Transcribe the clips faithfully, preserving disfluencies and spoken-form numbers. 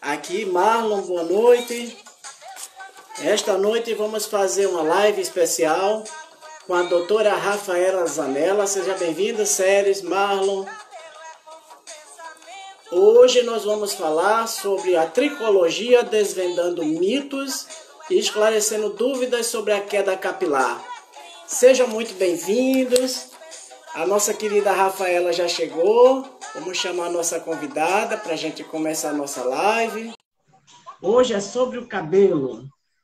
Aqui, Marlon, boa noite. Esta noite vamos fazer uma live especial com a doutora Rafaela Zanella. Seja bem-vinda, Séries, Marlon. Hoje nós vamos falar sobre a tricologia, desvendando mitos e esclarecendo dúvidas sobre a queda capilar. Sejam muito bem-vindos. A nossa querida Rafaela já chegou. Vamos chamar a nossa convidada para a gente começar a nossa live. Hoje é sobre o cabelo.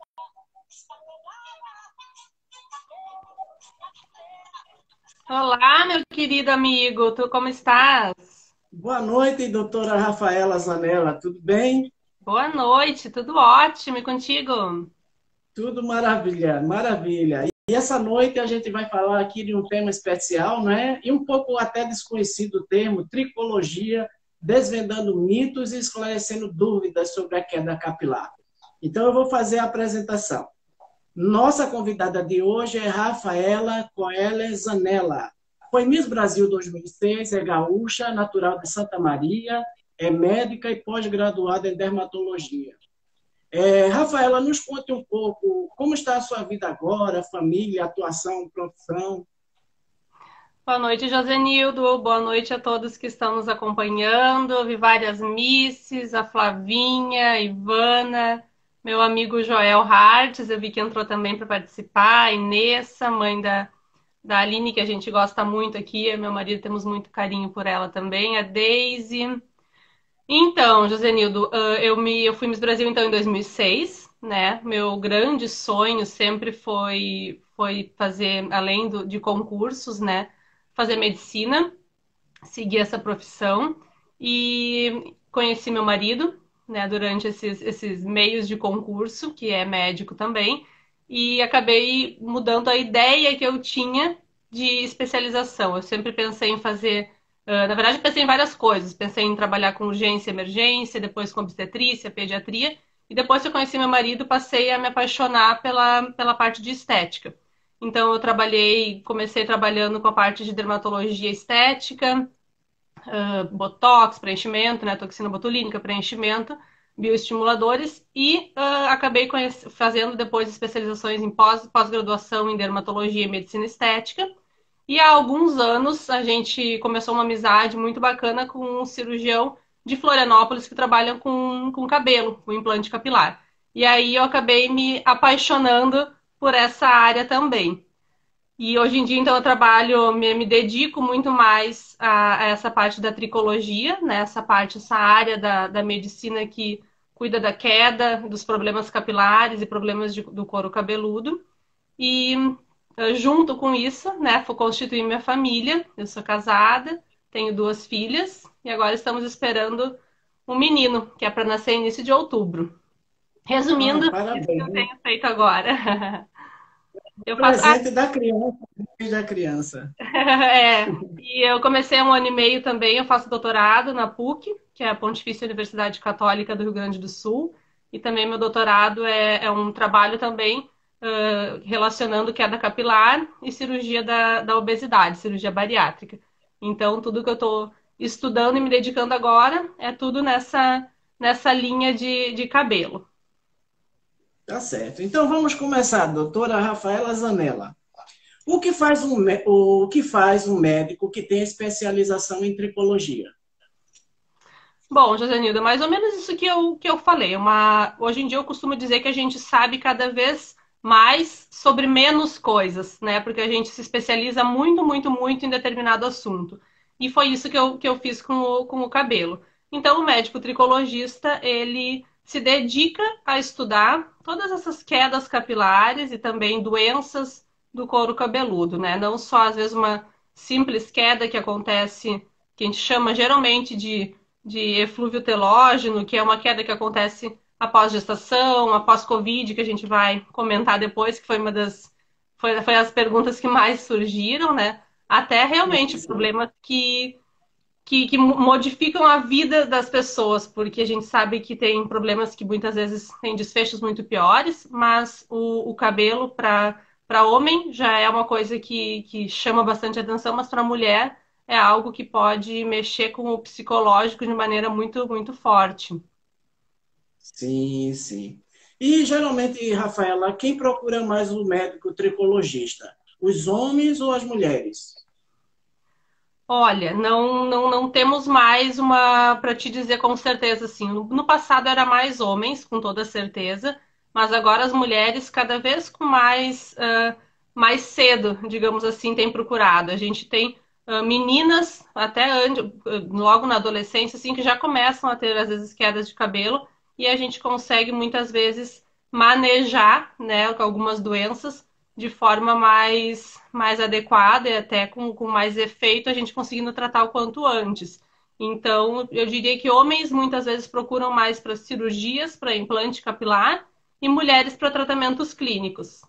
Olá, meu querido amigo, tu como estás? Boa noite, doutora Rafaela Zanella. Tudo bem? Boa noite, tudo ótimo e contigo? Tudo maravilha, maravilha. E essa noite a gente vai falar aqui de um tema especial, né? E um pouco até desconhecido o termo, tricologia, desvendando mitos e esclarecendo dúvidas sobre a queda capilar. Então eu vou fazer a apresentação. Nossa convidada de hoje é Rafaela Coelho Zanella. Foi Miss Brasil dois mil e seis, é gaúcha, natural de Santa Maria, é médica e pós-graduada em dermatologia. É, Rafaela, nos conte um pouco como está a sua vida agora, família, atuação, profissão. Boa noite, Josenildo. Boa noite a todos que estão nos acompanhando. Vi várias misses, a Flavinha, a Ivana, meu amigo Joel Hartz, eu vi que entrou também para participar, a Inessa, mãe da, da Aline, que a gente gosta muito aqui, eu e meu marido temos muito carinho por ela também, a Daisy. Então, Josenildo, ah, eu, me, eu fui Miss Brasil então em dois mil e seis, né? Meu grande sonho sempre foi, foi fazer, além do, de concursos, né? Fazer medicina, seguir essa profissão e conheci meu marido, né? Durante esses, esses meios de concurso, que é médico também, e acabei mudando a ideia que eu tinha de especialização. Eu sempre pensei em fazer Uh, na verdade, eu pensei em várias coisas. Pensei em trabalhar com urgência e emergência, depois com obstetrícia, pediatria. E depois que eu conheci meu marido, passei a me apaixonar pela, pela parte de estética. Então, eu trabalhei, comecei trabalhando com a parte de dermatologia estética, uh, botox, preenchimento, né, toxina botulínica, preenchimento, bioestimuladores. E uh, acabei fazendo depois especializações em pós, pós-graduação em dermatologia e medicina estética. E há alguns anos a gente começou uma amizade muito bacana com um cirurgião de Florianópolis que trabalha com, com cabelo, com implante capilar. E aí eu acabei me apaixonando por essa área também. E hoje em dia, então, eu trabalho, me, me dedico muito mais a, a essa parte da tricologia, né? Essa parte, essa área da, da medicina que cuida da queda, dos problemas capilares e problemas de, do couro cabeludo. E junto com isso, né, vou constituir minha família. Eu sou casada, tenho duas filhas e agora estamos esperando um menino, que é para nascer início de outubro. Ah, Resumindo, isso que eu parabéns. tenho feito agora. Eu faço. Ah, Presente da criança, desde a criança. é. E eu comecei há um ano e meio também. Eu faço doutorado na PUC, que é a Pontifícia Universidade Católica do Rio Grande do Sul. E também meu doutorado é, é um trabalho também uh, relacionando queda capilar e cirurgia da, da obesidade, cirurgia bariátrica. Então, tudo que eu estou estudando e me dedicando agora é tudo nessa, nessa linha de, de cabelo. Tá certo. Então vamos começar, doutora Rafaela Zanella. O que faz um, o que faz um médico que tem especialização em tricologia? Bom, Josenilda, mais ou menos isso que eu, que eu falei. Uma... Hoje em dia eu costumo dizer que a gente sabe cada vez mais sobre menos coisas, né? Porque a gente se especializa muito, muito, muito em determinado assunto. E foi isso que eu, que eu fiz com o, com o cabelo. Então, o médico tricologista, ele se dedica a estudar todas essas quedas capilares e também doenças do couro cabeludo, né? Não só, às vezes, uma simples queda que acontece, que a gente chama geralmente de de eflúvio telógeno, que é uma queda que acontece após gestação, após Covid, que a gente vai comentar depois, que foi uma das foi, foi as perguntas que mais surgiram, né? Até realmente Isso. problemas que, que, que modificam a vida das pessoas, porque a gente sabe que tem problemas que muitas vezes têm desfechos muito piores, mas o, o cabelo para para homem já é uma coisa que, que chama bastante atenção, mas para mulher é algo que pode mexer com o psicológico de maneira muito, muito forte. Sim, sim. E geralmente, Rafaela, quem procura mais o médico tricologista? Os homens ou as mulheres? Olha, não, não, não temos mais uma para te dizer com certeza assim. No, no passado era mais homens, com toda certeza, mas agora as mulheres cada vez com mais uh, mais cedo, digamos assim, têm procurado. A gente tem uh, meninas até logo na adolescência assim que já começam a ter às vezes quedas de cabelo e a gente consegue muitas vezes manejar, né, algumas doenças de forma mais, mais adequada e até com, com mais efeito, a gente conseguindo tratar o quanto antes. Então, eu diria que homens muitas vezes procuram mais para cirurgias, para implante capilar, e mulheres para tratamentos clínicos.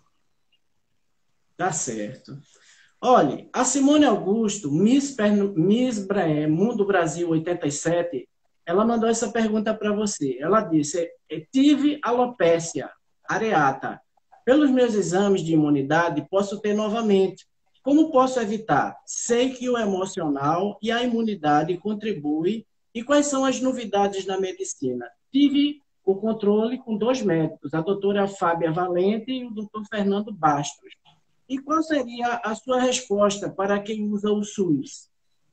Tá certo. Olhe, a Simone Augusto, Miss, Pern... Miss Bra- Mundo Brasil oitenta e sete, ela mandou essa pergunta para você. Ela disse: tive alopécia areata. Pelos meus exames de imunidade, posso ter novamente. Como posso evitar? Sei que o emocional e a imunidade contribuem. E quais são as novidades na medicina? Tive o controle com dois médicos, a doutora Fábia Valente e o doutor Fernando Bastos. E qual seria a sua resposta para quem usa o SUS?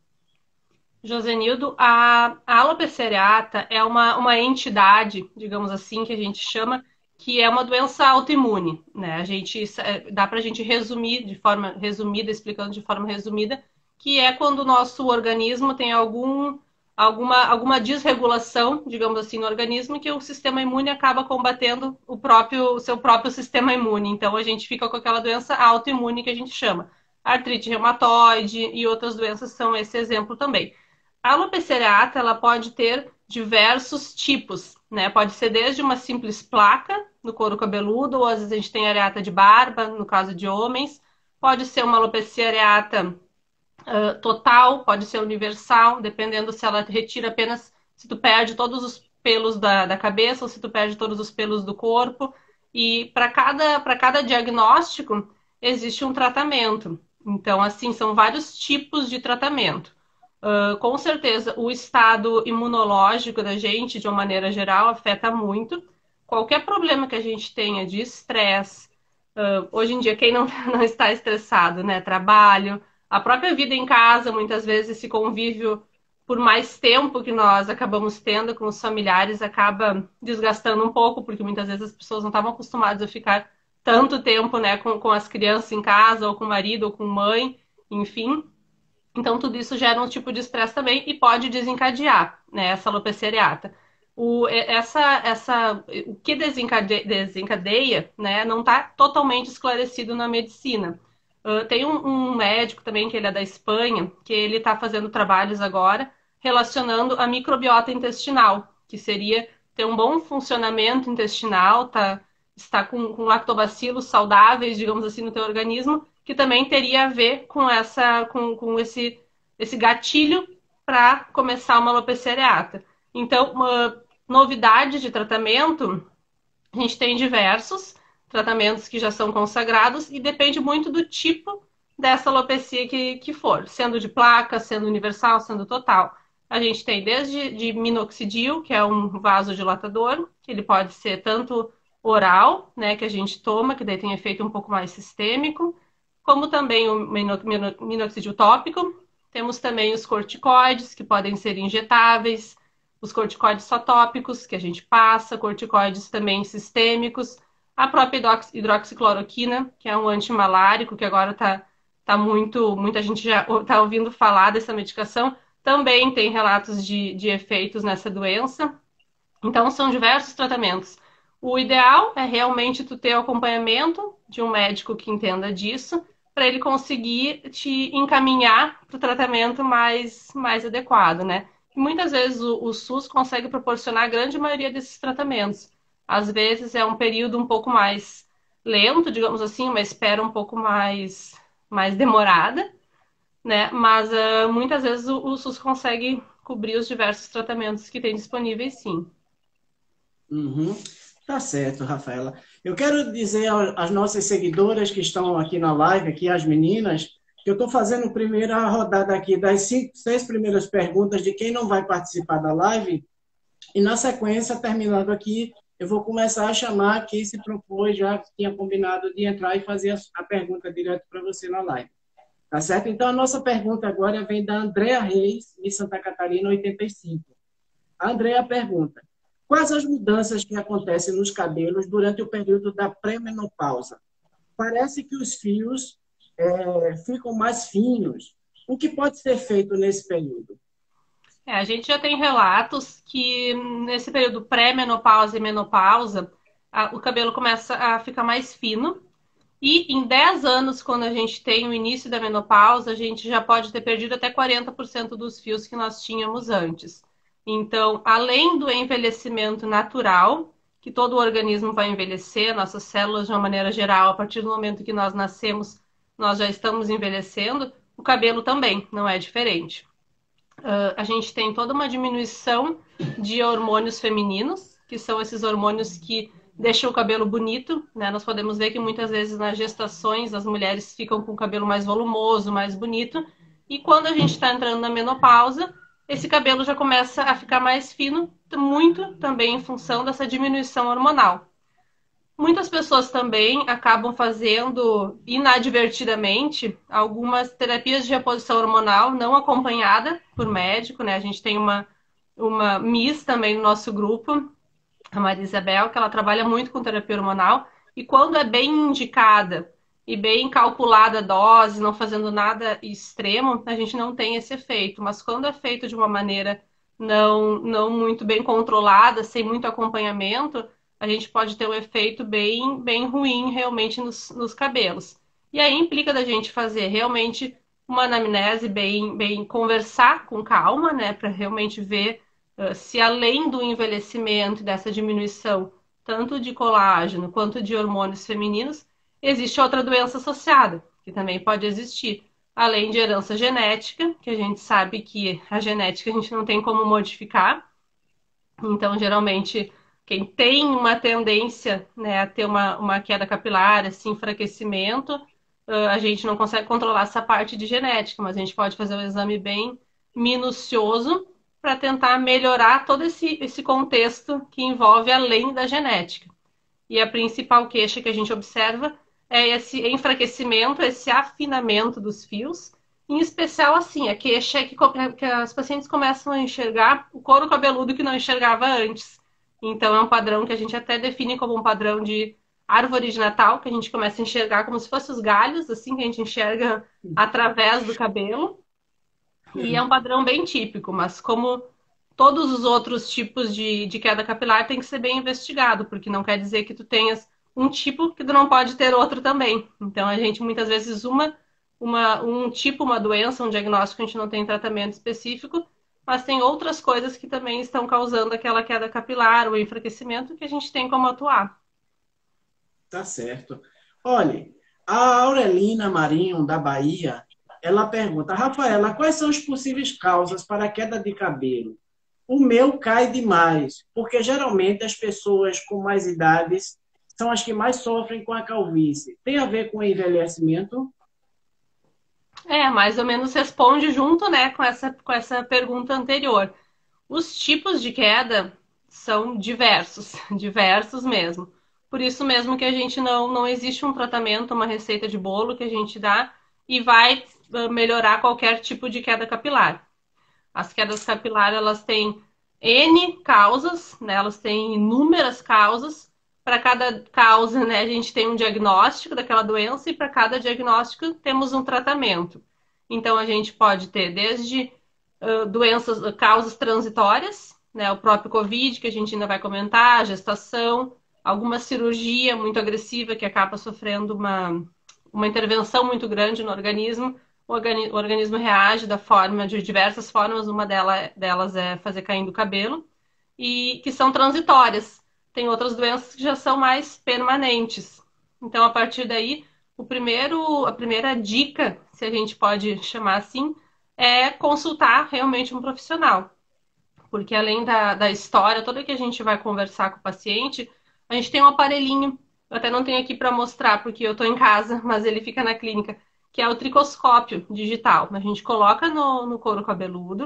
Josenildo, a, a alopecia areata é uma, uma entidade, digamos assim, que a gente chama, que é uma doença autoimune, né? A gente dá para a gente resumir de forma resumida, explicando de forma resumida, que é quando o nosso organismo tem algum, alguma, alguma desregulação, digamos assim, no organismo, que o sistema imune acaba combatendo o próprio, o seu próprio sistema imune. Então a gente fica com aquela doença autoimune que a gente chama. Artrite reumatoide e outras doenças são esse exemplo também. A alopecia areata, ela pode ter diversos tipos, né? Pode ser desde uma simples placa no couro cabeludo, ou às vezes a gente tem areata de barba, no caso de homens. Pode ser uma alopecia areata uh, total, pode ser universal, dependendo se ela retira apenas, se tu perde todos os pelos da, da cabeça ou se tu perde todos os pelos do corpo. E para cada, para cada diagnóstico existe um tratamento. Então, assim, são vários tipos de tratamento. Uh, com certeza, o estado imunológico da gente, de uma maneira geral, afeta muito. Qualquer problema que a gente tenha de estresse, uh, hoje em dia, quem não, não está estressado, né? Trabalho, a própria vida em casa, muitas vezes esse convívio por mais tempo que nós acabamos tendo com os familiares acaba desgastando um pouco, porque muitas vezes as pessoas não estavam acostumadas a ficar tanto tempo, né, com, com as crianças em casa, ou com o marido, ou com mãe, enfim. Então, tudo isso gera um tipo de estresse também e pode desencadear, né, essa alopecia areata. O, essa, essa, o que desencadeia, desencadeia né, não está totalmente esclarecido na medicina. Uh, tem um, um médico também, que ele é da Espanha, que ele está fazendo trabalhos agora relacionando a microbiota intestinal, que seria ter um bom funcionamento intestinal, tá, estar com, com lactobacilos saudáveis, digamos assim, no teu organismo, que também teria a ver com essa, com, com esse, esse gatilho para começar uma alopecia areata. Então, uma novidade de tratamento, a gente tem diversos tratamentos que já são consagrados e depende muito do tipo dessa alopecia que, que for, sendo de placa, sendo universal, sendo total. A gente tem desde de minoxidil, que é um vasodilatador, que ele pode ser tanto oral, né, que a gente toma, que daí tem efeito um pouco mais sistêmico, como também o minoxidil tópico. Temos também os corticoides, que podem ser injetáveis, os corticoides só tópicos, que a gente passa, corticoides também sistêmicos, a própria hidroxicloroquina, que é um antimalárico, que agora está tá muito, muita gente já está ouvindo falar dessa medicação, também tem relatos de, de efeitos nessa doença. Então, são diversos tratamentos. O ideal é realmente tu ter o acompanhamento de um médico que entenda disso, para ele conseguir te encaminhar para o tratamento mais, mais adequado, né? E muitas vezes o, o SUS consegue proporcionar a grande maioria desses tratamentos. Às vezes é um período um pouco mais lento, digamos assim, uma espera um pouco mais, mais demorada, né? Mas uh, muitas vezes o, o SUS consegue cobrir os diversos tratamentos que tem disponíveis, sim. Uhum. Tá certo, Rafaela. Eu quero dizer às nossas seguidoras que estão aqui na live, aqui as meninas, que eu estou fazendo a primeira rodada aqui das cinco, seis primeiras perguntas de quem não vai participar da live. E na sequência, terminando aqui, eu vou começar a chamar quem se propôs, já tinha combinado de entrar e fazer a, a pergunta direto para você na live. Tá certo? Então, a nossa pergunta agora vem da Andrea Reis, de Santa Catarina, oitenta e cinco. A Andrea pergunta: quais as mudanças que acontecem nos cabelos durante o período da pré-menopausa? Parece que os fios é, ficam mais finos. O que pode ser feito nesse período? É, a gente já tem relatos que nesse período pré-menopausa e menopausa, a, o cabelo começa a ficar mais fino. E em dez anos, quando a gente tem o início da menopausa, a gente já pode ter perdido até quarenta por cento dos fios que nós tínhamos antes. Então, além do envelhecimento natural, que todo o organismo vai envelhecer, nossas células, de uma maneira geral, a partir do momento que nós nascemos, nós já estamos envelhecendo, o cabelo também não é diferente. Uh, a gente tem toda uma diminuição de hormônios femininos, que são esses hormônios que deixam o cabelo bonito, né? Nós podemos ver que muitas vezes nas gestações as mulheres ficam com o cabelo mais volumoso, mais bonito, e quando a gente está entrando na menopausa, esse cabelo já começa a ficar mais fino, muito também em função dessa diminuição hormonal. Muitas pessoas também acabam fazendo inadvertidamente algumas terapias de reposição hormonal não acompanhada por médico, né? A gente tem uma, uma Miss também no nosso grupo, a Maria Isabel, que ela trabalha muito com terapia hormonal, e quando é bem indicada e bem calculada a dose, não fazendo nada extremo, a gente não tem esse efeito. Mas quando é feito de uma maneira não, não muito bem controlada, sem muito acompanhamento, a gente pode ter um efeito bem, bem ruim realmente nos, nos cabelos. E aí implica da gente fazer realmente uma anamnese, bem, bem conversar com calma, né, para realmente ver uh, se além do envelhecimento, dessa diminuição, tanto de colágeno quanto de hormônios femininos, existe outra doença associada, que também pode existir. Além de herança genética, que a gente sabe que a genética a gente não tem como modificar. Então, geralmente, quem tem uma tendência, né, a ter uma, uma queda capilar, esse enfraquecimento, uh, a gente não consegue controlar essa parte de genética, mas a gente pode fazer um exame bem minucioso para tentar melhorar todo esse, esse contexto que envolve além da genética. E a principal queixa que a gente observa é esse enfraquecimento, esse afinamento dos fios. Em especial, assim, a queixa é que, que as pacientes começam a enxergar o couro cabeludo que não enxergava antes. Então, é um padrão que a gente até define como um padrão de árvore de Natal, que a gente começa a enxergar como se fossem os galhos, assim, que a gente enxerga através do cabelo. E é um padrão bem típico, mas como todos os outros tipos de, de queda capilar tem que ser bem investigado, porque não quer dizer que tu tenhas um tipo que tu não pode ter outro também. Então, a gente, muitas vezes, uma, uma, um tipo, uma doença, um diagnóstico, a gente não tem tratamento específico, mas tem outras coisas que também estão causando aquela queda capilar, o enfraquecimento, que a gente tem como atuar. Tá certo. Olha, a Aurelina Marinho, da Bahia, ela pergunta: Rafaela, quais são as possíveis causas para a queda de cabelo? O meu cai demais, porque geralmente as pessoas com mais idades são as que mais sofrem com a calvície. Tem a ver com o envelhecimento? É, mais ou menos responde junto, né, com essa, com essa pergunta anterior. Os tipos de queda são diversos, diversos mesmo. Por isso mesmo que a gente não, não existe um tratamento, uma receita de bolo que a gente dá e vai melhorar qualquer tipo de queda capilar. As quedas capilares, elas têm N causas, né? Elas têm inúmeras causas. Para cada causa, né, a gente tem um diagnóstico daquela doença e para cada diagnóstico temos um tratamento. Então, a gente pode ter desde uh, doenças, causas transitórias, né, o próprio Covid, que a gente ainda vai comentar, a gestação, alguma cirurgia muito agressiva que acaba sofrendo uma, uma intervenção muito grande no organismo. O, organi o organismo reage da forma, de diversas formas, uma delas, delas é fazer caindo o cabelo, e que são transitórias. Tem outras doenças que já são mais permanentes. Então, a partir daí, o primeiro, a primeira dica, se a gente pode chamar assim, é consultar realmente um profissional. Porque além da, da história toda que a gente vai conversar com o paciente, a gente tem um aparelhinho, eu até não tenho aqui para mostrar porque eu estou em casa, mas ele fica na clínica, que é o tricoscópio digital. A gente coloca no, no couro cabeludo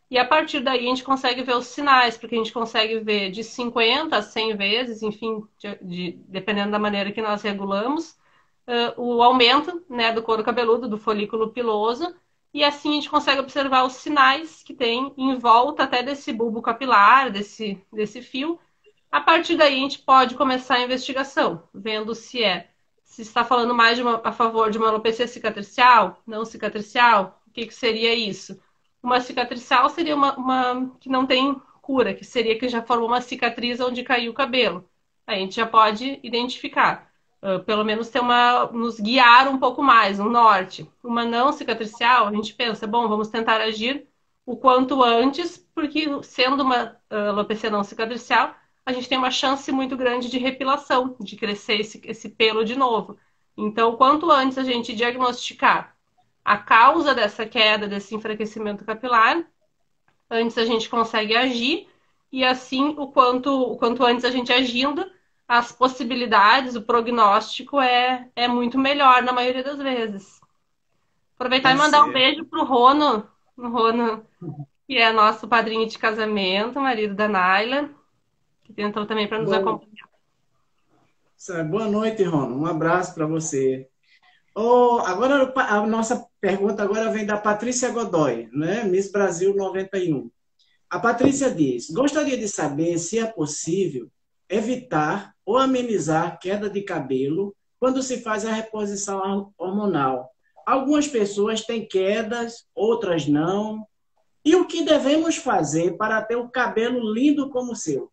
E a partir daí a gente consegue ver os sinais, porque a gente consegue ver de cinquenta a cem vezes, enfim, de, de, dependendo da maneira que nós regulamos, uh, o aumento, né, do couro cabeludo, do folículo piloso, e assim a gente consegue observar os sinais que tem em volta até desse bulbo capilar, desse, desse fio. A partir daí a gente pode começar a investigação, vendo se é, se está falando mais de uma, a favor de uma alopecia cicatricial, não cicatricial, o que, que seria isso? Uma cicatricial seria uma, uma que não tem cura, que seria que já formou uma cicatriz onde caiu o cabelo. Aí a gente já pode identificar, uh, pelo menos ter uma, nos guiar um pouco mais, um norte. Uma não cicatricial, a gente pensa, bom, vamos tentar agir o quanto antes, porque sendo uma uh, alopecia não cicatricial, a gente tem uma chance muito grande de repilação, de crescer esse, esse pelo de novo. Então, quanto antes a gente diagnosticar a causa dessa queda, desse enfraquecimento capilar, antes a gente consegue agir, e assim, o quanto, o quanto antes a gente agindo, as possibilidades, o prognóstico é, é muito melhor na maioria das vezes. Aproveitar Tá e mandar um certo. beijo pro Rono, o Rono, que é nosso padrinho de casamento, marido da Naila, que tentou também para nos Bom, acompanhar. boa noite, Rona. Um abraço para você. Oh, agora, a nossa pergunta agora vem da Patrícia Godoy, né? Miss Brasil noventa e um. A Patrícia diz: gostaria de saber se é possível evitar ou amenizar queda de cabelo quando se faz a reposição hormonal. Algumas pessoas têm quedas, outras não. E o que devemos fazer para ter o cabelo lindo como o seu?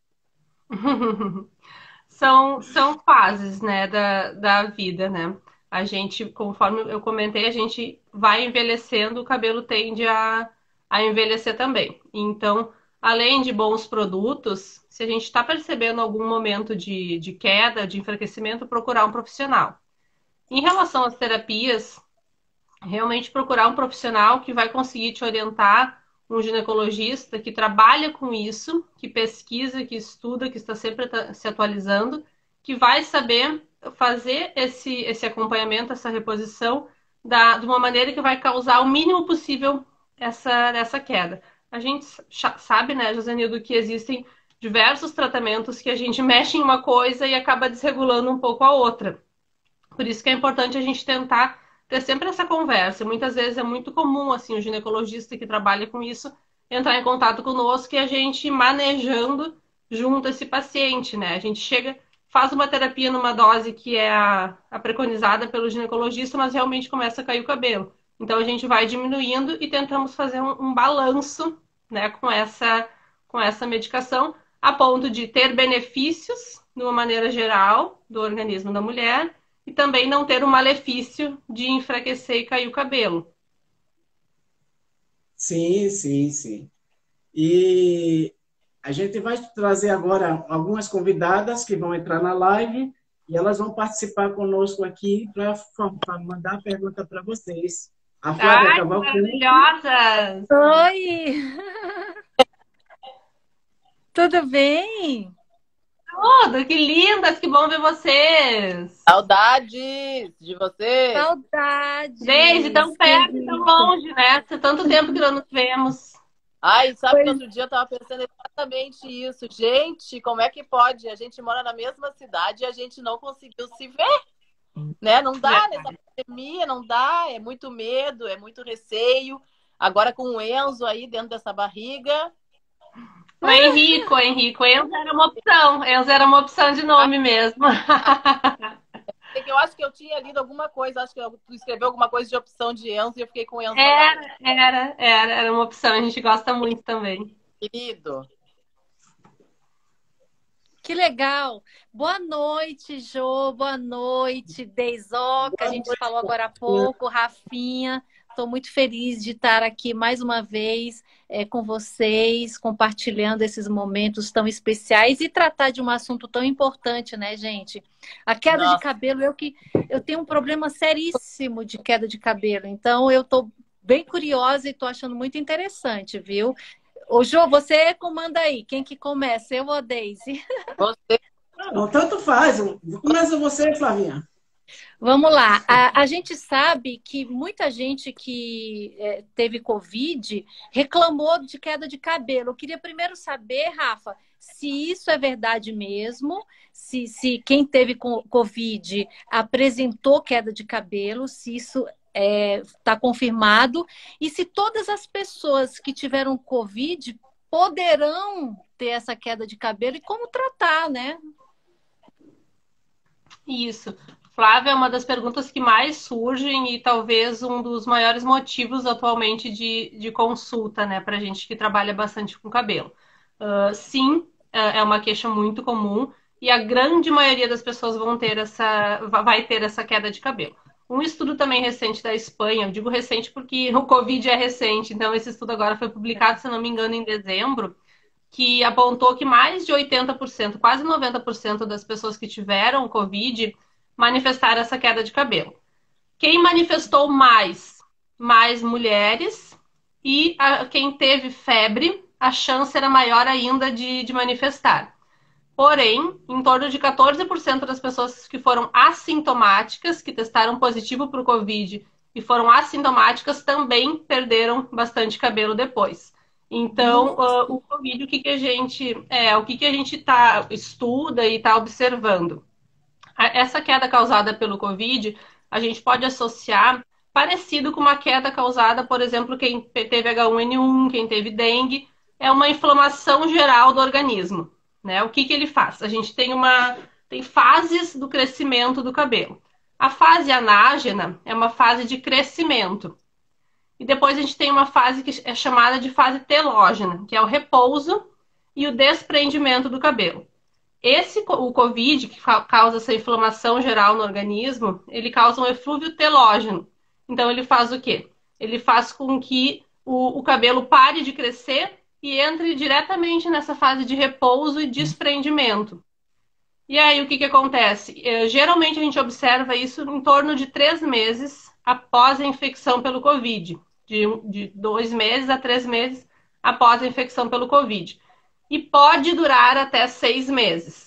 São, são fases, né, da, da vida, né? A gente, conforme eu comentei, a gente vai envelhecendo, o cabelo tende a, a envelhecer também. Então, além de bons produtos, se a gente está percebendo algum momento de, de queda, de enfraquecimento, procurar um profissional. Em relação às terapias, realmente procurar um profissional que vai conseguir te orientar, um ginecologista que trabalha com isso, que pesquisa, que estuda, que está sempre se atualizando, que vai saber fazer esse, esse acompanhamento, essa reposição, da, de uma maneira que vai causar o mínimo possível essa, essa queda. A gente sabe, né, Josenildo, que existem diversos tratamentos que a gente mexe em uma coisa e acaba desregulando um pouco a outra. Por isso que é importante a gente tentar ter sempre essa conversa. Muitas vezes é muito comum, assim, o ginecologista que trabalha com isso entrar em contato conosco e a gente manejando junto esse paciente, né? A gente chega, faz uma terapia numa dose que é a, a preconizada pelo ginecologista, mas realmente começa a cair o cabelo. Então a gente vai diminuindo e tentamos fazer um, um balanço, né, com essa, com essa medicação, a ponto de ter benefícios, de uma maneira geral, do organismo da mulher, e também não ter o malefício de enfraquecer e cair o cabelo. Sim, sim, sim. E a gente vai trazer agora algumas convidadas que vão entrar na live e elas vão participar conosco aqui para mandar a pergunta para vocês. A Flávia Ai, que Cavalcante. maravilhosas! Oi! Tudo bem? Tudo, que lindas, que bom ver vocês! Saudades de você! Saudades! Desde tão perto e tão longe, né? Há tanto tempo que não nos vemos. Ai, sabe Pois... que outro dia eu tava pensando exatamente isso. Gente, como é que pode? A gente mora na mesma cidade e a gente não conseguiu se ver, né? Não dá, nessa pandemia, não dá. É muito medo, é muito receio. Agora com o Enzo aí dentro dessa barriga. O Henrico, o Henrico. Enzo era uma opção. Enzo era uma opção de nome mesmo. Eu acho que eu tinha lido alguma coisa, acho que tu escreveu alguma coisa de opção de Enzo e eu fiquei com o Enzo. Era, era, era, era uma opção. A gente gosta muito também. Querido. Que legal! Boa noite, Jô. Boa noite, Deizoca. A gente falou agora há pouco, Rafinha. Estou muito feliz de estar aqui mais uma vez é, com vocês, compartilhando esses momentos tão especiais e tratar de um assunto tão importante, né, gente? A queda Nossa. de cabelo, eu que eu tenho um problema seríssimo de queda de cabelo, então eu estou bem curiosa e estou achando muito interessante, viu? Ô, Jô, você comanda aí. Quem que começa? Eu ou a Deise? Você. Não, tanto faz. Começa você, Flavinha. Vamos lá. A, a gente sabe que muita gente que é, teve Covid reclamou de queda de cabelo. Eu queria primeiro saber, Rafa, se isso é verdade mesmo, se, se quem teve co- Covid apresentou queda de cabelo, se isso está confirmado, e se todas as pessoas que tiveram Covid poderão ter essa queda de cabelo e como tratar, né? Isso. Flávia, é uma das perguntas que mais surgem e talvez um dos maiores motivos atualmente de, de consulta, né, para gente que trabalha bastante com cabelo. Uh, sim, é uma queixa muito comum e a grande maioria das pessoas vão ter essa, vai ter essa queda de cabelo. Um estudo também recente da Espanha, eu digo recente porque o Covid é recente, então esse estudo agora foi publicado, se não me engano, em dezembro, que apontou que mais de oitenta por cento, quase noventa por cento das pessoas que tiveram Covid manifestaram essa queda de cabelo. Quem manifestou mais? Mais mulheres e a, quem teve febre, a chance era maior ainda de, de manifestar. Porém, em torno de quatorze por cento das pessoas que foram assintomáticas, que testaram positivo para o Covid e foram assintomáticas, também perderam bastante cabelo depois. Então, uh, o Covid, o que, que a gente é, o que, que a gente tá, estuda e está observando? Essa queda causada pelo Covid, a gente pode associar parecido com uma queda causada, por exemplo, quem teve H um N um, quem teve dengue, é uma inflamação geral do organismo, né? O que, que ele faz? A gente tem uma tem fases do crescimento do cabelo. A fase anágena é uma fase de crescimento. E depois a gente tem uma fase que é chamada de fase telógena, que é o repouso e o desprendimento do cabelo. Esse, o Covid, que causa essa inflamação geral no organismo, ele causa um eflúvio telógeno. Então, ele faz o quê? Ele faz com que o, o cabelo pare de crescer e entre diretamente nessa fase de repouso e desprendimento. E aí, o que, que acontece? É, geralmente, a gente observa isso em torno de três meses após a infecção pelo Covid. De, de dois meses a três meses após a infecção pelo Covid. E pode durar até seis meses.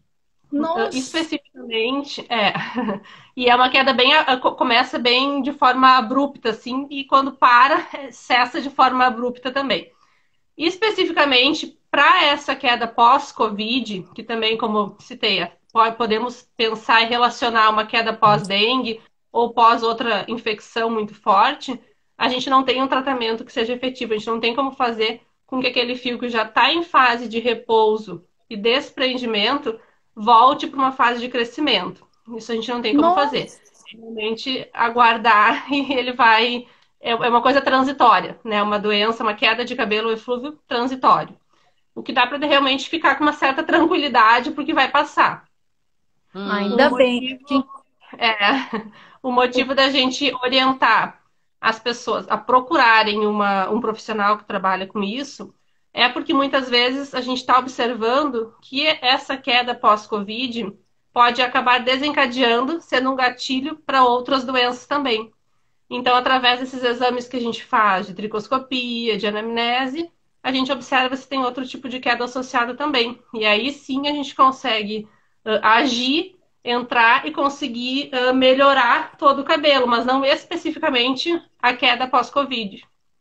Nossa. Especificamente, é. E é uma queda bem. Começa bem de forma abrupta, assim, e quando para, cessa de forma abrupta também. Especificamente para essa queda pós-Covid, que também, como citei, podemos pensar e relacionar uma queda pós-dengue ou pós outra infecção muito forte, a gente não tem um tratamento que seja efetivo, a gente não tem como fazer com que aquele fio que já está em fase de repouso e desprendimento volte para uma fase de crescimento. Isso a gente não tem como Nossa. fazer. Realmente aguardar e ele vai... É uma coisa transitória, né? Uma doença, uma queda de cabelo, eflúvio transitório. O que dá para realmente ficar com uma certa tranquilidade, porque vai passar. Hum. Ainda o bem. Motivo, é, o motivo da gente orientar as pessoas a procurarem uma, um profissional que trabalha com isso é porque muitas vezes a gente está observando que essa queda pós-Covid pode acabar desencadeando, sendo um gatilho para outras doenças também. Então, através desses exames que a gente faz, de tricoscopia, de anamnese, a gente observa se tem outro tipo de queda associada também. E aí sim a gente consegue uh, agir, entrar e conseguir uh, melhorar todo o cabelo, mas não especificamente a queda pós-Covid.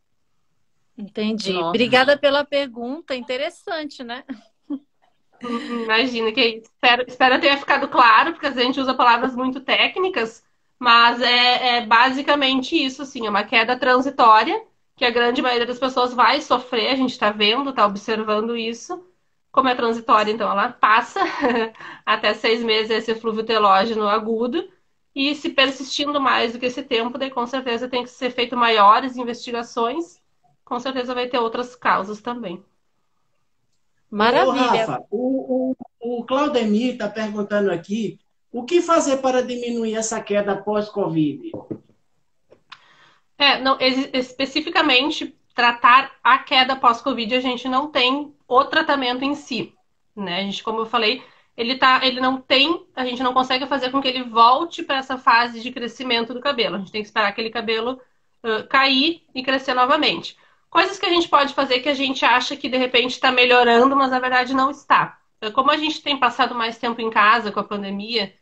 Entendi. Nossa. Obrigada pela pergunta. Interessante, né? Imagina que é isso. Espero, espero tenha ficado claro, porque às vezes a gente usa palavras muito técnicas, mas é, é basicamente isso, assim, é uma queda transitória, que a grande maioria das pessoas vai sofrer, a gente está vendo, está observando isso. Como é transitória, então ela passa até seis meses esse eflúvio telógeno agudo, e se persistindo mais do que esse tempo, daí com certeza tem que ser feito maiores investigações, com certeza vai ter outras causas também. Maravilha. Ô, Rafa, o, o, o Claudemir está perguntando aqui o que fazer para diminuir essa queda pós-Covid? É, não, especificamente, tratar a queda pós-Covid, a gente não tem o tratamento em si, né? A gente, como eu falei, ele, tá, ele não tem, a gente não consegue fazer com que ele volte para essa fase de crescimento do cabelo. A gente tem que esperar aquele cabelo uh, cair e crescer novamente. Coisas que a gente pode fazer que a gente acha que de repente está melhorando, mas na verdade não está. Como a gente tem passado mais tempo em casa com a pandemia,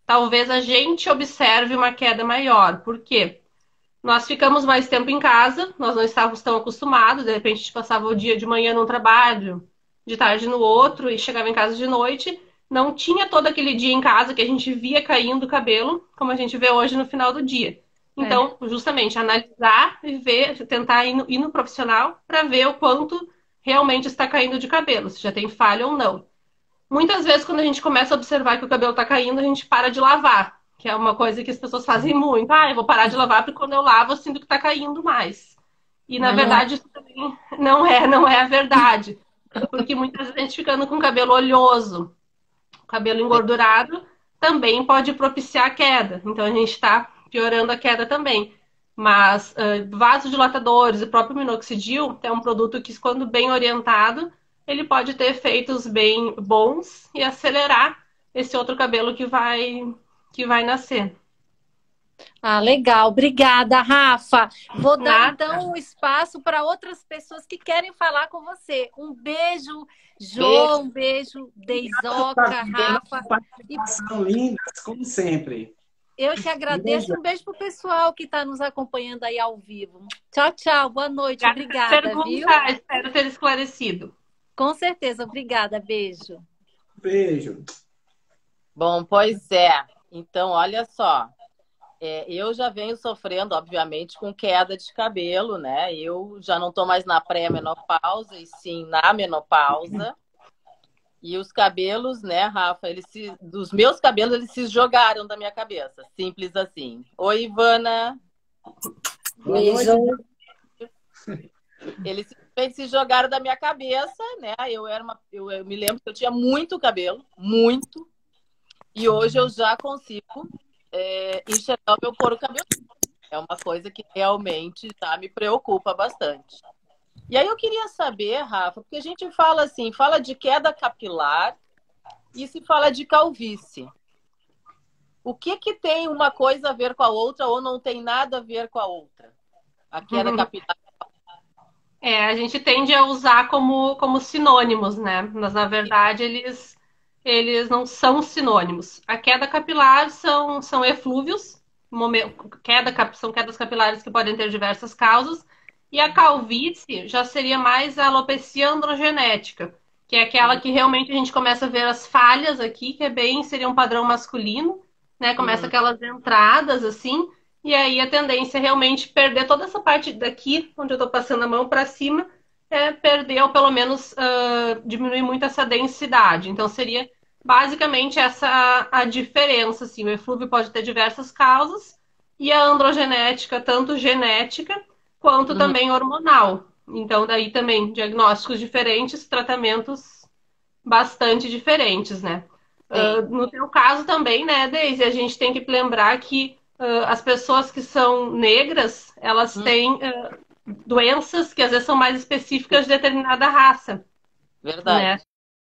talvez a gente observe uma queda maior. Por quê? Nós ficamos mais tempo em casa, nós não estávamos tão acostumados, de repente a gente passava o dia de manhã num trabalho, de tarde no outro e chegava em casa de noite. Não tinha todo aquele dia em casa que a gente via caindo o cabelo, como a gente vê hoje no final do dia. Então, é. justamente, analisar e ver, tentar ir no, ir no profissional para ver o quanto realmente está caindo de cabelo, se já tem falha ou não. Muitas vezes, quando a gente começa a observar que o cabelo está caindo, a gente para de lavar, que é uma coisa que as pessoas fazem muito. Ah, eu vou parar de lavar porque quando eu lavo eu sinto que está caindo mais. E, na Mas verdade, isso também não é, não é a verdade. Porque muitas vezes a gente ficando com o cabelo oleoso, cabelo engordurado, também pode propiciar a queda. Então, a gente está piorando a queda também. Mas uh, vasodilatadores, o próprio minoxidil, é um produto que, quando bem orientado, ele pode ter efeitos bem bons e acelerar esse outro cabelo que vai, que vai nascer. Ah, legal. Obrigada, Rafa. Vou dar, Nada. então, um espaço para outras pessoas que querem falar com você. Um beijo, Jô, beijo. um beijo, Deizoca, Rafa. Participação e... lindas, como sempre. Eu te agradeço. Um beijo para o pessoal que está nos acompanhando aí ao vivo. Tchau, tchau. Boa noite. Obrigada, pergunta, viu? Espero ter esclarecido. Com certeza. Obrigada. Beijo. Beijo. Bom, pois é. Então, olha só. É, eu já venho sofrendo, obviamente, com queda de cabelo, né? Eu já não estou mais na pré-menopausa, e sim na menopausa. E os cabelos, né, Rafa, eles se, dos meus cabelos, eles se jogaram da minha cabeça. Simples assim. Oi, Ivana. Beijo. Eles simplesmente se jogaram da minha cabeça, né? Eu, era uma, eu, eu me lembro que eu tinha muito cabelo, muito. E hoje eu já consigo... É, enxergar o meu couro cabeludo. É uma coisa que realmente tá, me preocupa bastante. E aí eu queria saber, Rafa, porque a gente fala assim, fala de queda capilar e se fala de calvície. O que que tem uma coisa a ver com a outra ou não tem nada a ver com a outra? A queda uhum. capilar. É, a gente tende a usar como, como sinônimos, né? Mas, na verdade, eles... eles não são sinônimos. A queda capilar são, são eflúvios, queda, são quedas capilares que podem ter diversas causas, e a calvície já seria mais a alopecia androgenética, que é aquela que realmente a gente começa a ver as falhas aqui, que é bem, seria um padrão masculino, né? Começa uhum. aquelas entradas assim, e aí a tendência é realmente perder toda essa parte daqui, onde eu tô passando a mão para cima, é perder ou pelo menos uh, diminuir muito essa densidade. Então seria basicamente essa a, a diferença, assim. O eflúvio pode ter diversas causas e a androgenética, tanto genética quanto uhum. também hormonal. Então daí também diagnósticos diferentes, tratamentos bastante diferentes, né? Uh, no teu caso também, né, Deise, a gente tem que lembrar que uh, as pessoas que são negras, elas uhum. têm uh, doenças que às vezes são mais específicas de determinada raça. Verdade. Né?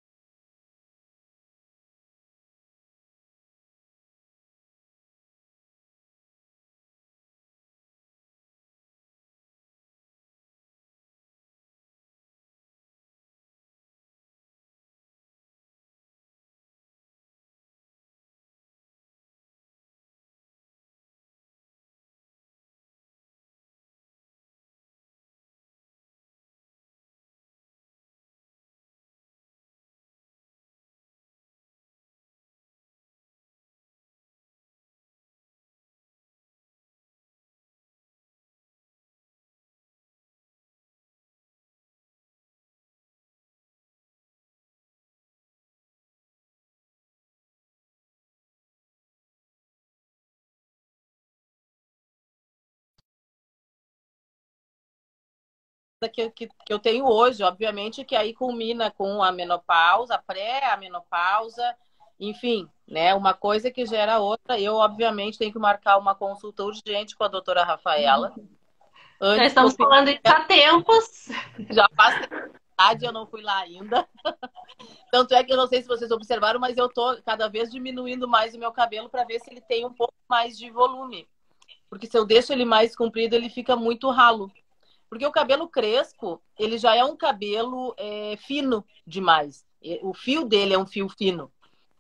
Que, que, que eu tenho hoje, obviamente, que aí culmina com a menopausa, a pré, a menopausa, enfim, né? Uma coisa que gera outra. Eu, obviamente, tenho que marcar uma consulta urgente com a doutora Rafaela. Antes Já estamos eu... falando isso há tempos. Já faz idade, eu não fui lá ainda. Tanto é que eu não sei se vocês observaram, mas eu tô cada vez diminuindo mais o meu cabelo para ver se ele tem um pouco mais de volume. Porque se eu deixo ele mais comprido, ele fica muito ralo. Porque o cabelo crespo, ele já é um cabelo é, fino demais. O fio dele é um fio fino.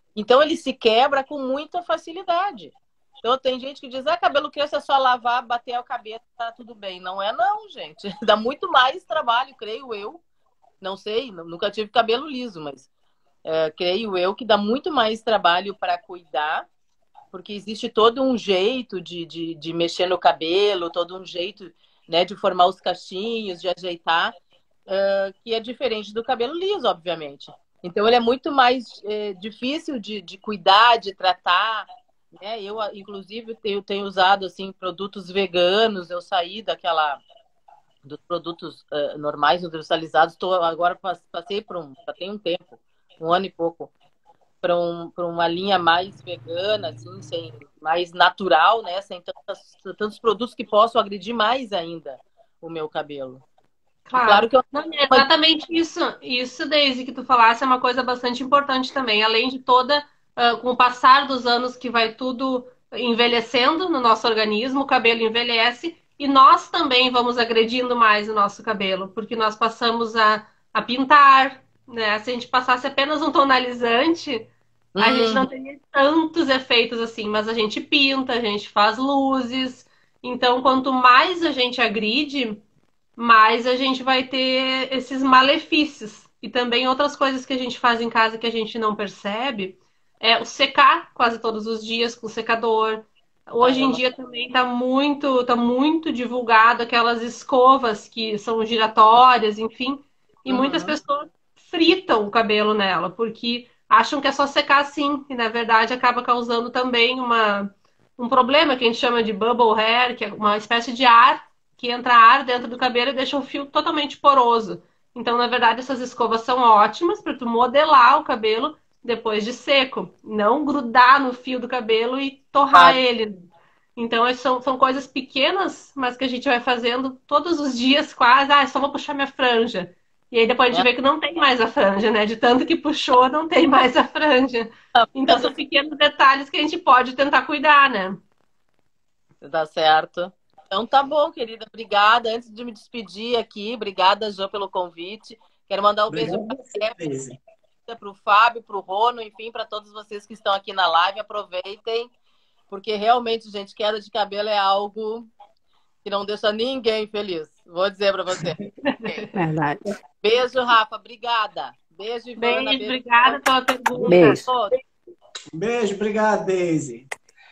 Então ele se quebra com muita facilidade. Então tem gente que diz, ah, cabelo crespo é só lavar, bater a cabeça, tá tudo bem. Não é não, gente. Dá muito mais trabalho, creio eu. Não sei, nunca tive cabelo liso, mas é, creio eu que dá muito mais trabalho para cuidar, porque existe todo um jeito de, de, de mexer no cabelo, todo um jeito, né, de formar os cachinhos, de ajeitar, uh, que é diferente do cabelo liso, obviamente. Então ele é muito mais é, difícil de, de cuidar, de tratar, né? Eu, inclusive, tenho, tenho usado assim, produtos veganos, eu saí daquela dos produtos uh, normais, industrializados, estou agora passei por um, já tem um tempo, um ano e pouco, para um, para uma linha mais vegana, assim, sem, mais natural, né? Sem tantos, tantos produtos que possam agredir mais ainda o meu cabelo. Claro, claro que eu... Não, é exatamente isso. Isso, Daisy, que tu falasse é uma coisa bastante importante também. Além de toda, uh, com o passar dos anos que vai tudo envelhecendo no nosso organismo, o cabelo envelhece e nós também vamos agredindo mais o nosso cabelo, porque nós passamos a, a pintar, né? Se a gente passasse apenas um tonalizante, a Hum. gente não teria tantos efeitos assim, mas a gente pinta, a gente faz luzes. Então, quanto mais a gente agride, mais a gente vai ter esses malefícios. E também outras coisas que a gente faz em casa que a gente não percebe é o secar quase todos os dias com secador. Hoje em dia também está muito, tá muito divulgado aquelas escovas que são giratórias, enfim. E Uhum. muitas pessoas fritam o cabelo nela, porque acham que é só secar assim. E na verdade acaba causando também uma, um problema que a gente chama de bubble hair, que é uma espécie de ar que entra ar dentro do cabelo e deixa o fio totalmente poroso. Então, na verdade, essas escovas são ótimas para tu modelar o cabelo depois de seco, não grudar no fio do cabelo e torrar Ah. ele. Então, são, são coisas pequenas, mas que a gente vai fazendo todos os dias quase. Ah, só vou puxar minha franja. E aí depois a gente vê que não tem mais a franja, né? De tanto que puxou, não tem mais a franja. Então, são pequenos detalhes que a gente pode tentar cuidar, né? Tá certo. Então tá bom, querida. Obrigada. Antes de me despedir aqui, obrigada, Jo, pelo convite. Quero mandar um beijo para o Fábio, para o Rono, enfim, para todos vocês que estão aqui na live. Aproveitem, porque realmente, gente, queda de cabelo é algo que não deixa ninguém feliz. Vou dizer para você. Verdade. Beijo, Rafa. Obrigada. Beijo, Ivana. Beijo, Beijo. Obrigada pela pergunta. Beijo. Beijo, obrigado, Daisy.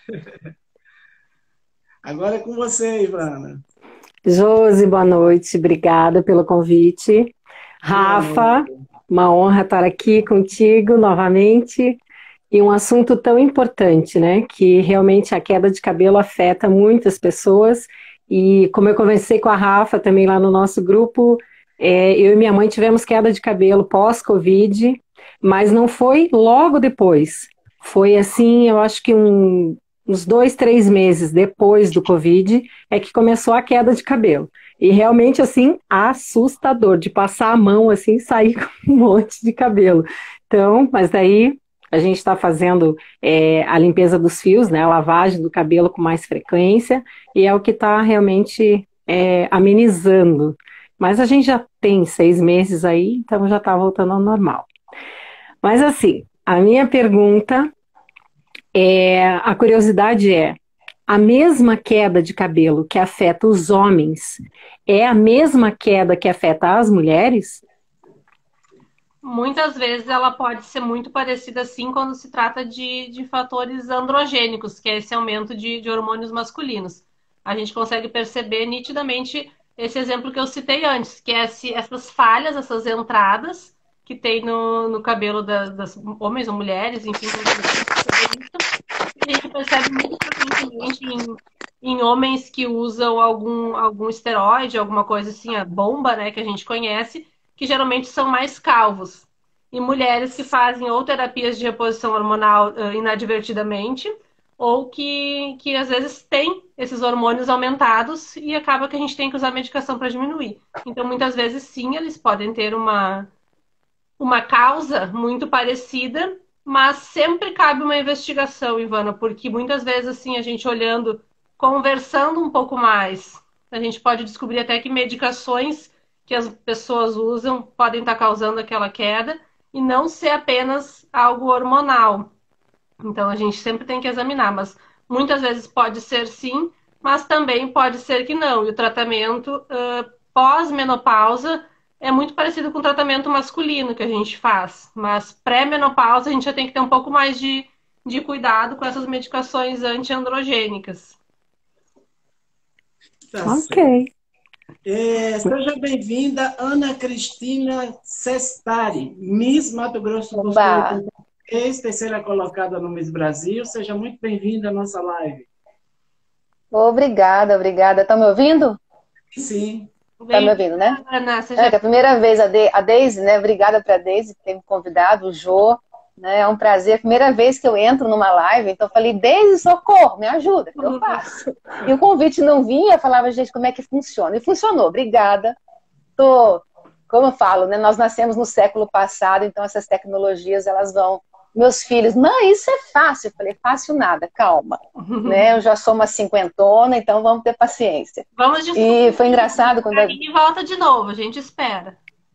Agora é com você, Ivana. Josi, boa noite. Obrigada pelo convite. Rafa, uma honra estar aqui contigo novamente. E um assunto tão importante, né? Que realmente a queda de cabelo afeta muitas pessoas. E como eu conversei com a Rafa também lá no nosso grupo, é, eu e minha mãe tivemos queda de cabelo pós-Covid, mas não foi logo depois. Foi assim, eu acho que um... uns dois, três meses depois do Covid, é que começou a queda de cabelo. E realmente, assim, assustador, de passar a mão, assim, e sair com um monte de cabelo. Então, mas daí a gente está fazendo é, a limpeza dos fios, né, a lavagem do cabelo com mais frequência, e é o que está realmente é, amenizando. Mas a gente já tem seis meses aí, então já está voltando ao normal. Mas assim, a minha pergunta... É, a curiosidade é, a mesma queda de cabelo que afeta os homens é a mesma queda que afeta as mulheres? Muitas vezes ela pode ser muito parecida assim quando se trata de, de fatores androgênicos, que é esse aumento de, de hormônios masculinos. A gente consegue perceber nitidamente esse exemplo que eu citei antes, que é esse, essas falhas, essas entradas que tem no, no cabelo das, das homens ou mulheres, enfim, a gente percebe muito frequentemente em, em homens que usam algum, algum esteroide, alguma coisa assim, a bomba, né, que a gente conhece, que geralmente são mais calvos. E mulheres que fazem ou terapias de reposição hormonal uh, inadvertidamente, ou que, que às vezes têm esses hormônios aumentados e acaba que a gente tem que usar medicação para diminuir. Então, muitas vezes, sim, eles podem ter uma, uma causa muito parecida, mas sempre cabe uma investigação, Ivana, porque muitas vezes, assim, a gente olhando, conversando um pouco mais, a gente pode descobrir até que medicações que as pessoas usam podem estar causando aquela queda e não ser apenas algo hormonal. Então a gente sempre tem que examinar, mas muitas vezes pode ser sim, mas também pode ser que não. E o tratamento uh, pós-menopausa é muito parecido com o tratamento masculino que a gente faz, mas pré-menopausa a gente já tem que ter um pouco mais de, de cuidado com essas medicações antiandrogênicas. Tá certo. Ok. É, seja bem-vinda, Ana Cristina Sestari, Miss Mato Grosso do Sul, Oba. ex-terceira colocada no Miss Brasil. Seja muito bem-vinda à nossa live. Obrigada, obrigada. Estão me ouvindo? Sim. Está me ouvindo, né? Ana, É, seja... que a primeira vez a, De a Deise, né? Obrigada para a Deise que tem me convidado, o Jô. Né? É um prazer. Primeira vez que eu entro numa live, então eu falei, Deise, socorro, me ajuda, que eu faço. E o convite não vinha, eu falava, gente, como é que funciona? E funcionou, obrigada. Tô, como eu falo, né? Nós nascemos no século passado, então essas tecnologias, elas vão... Meus filhos, mãe, isso é fácil. Eu falei, fácil nada, calma. Né? Eu já sou uma cinquentona, então vamos ter paciência. Vamos descobrir. E foi engraçado quando... E volta de novo, a gente espera.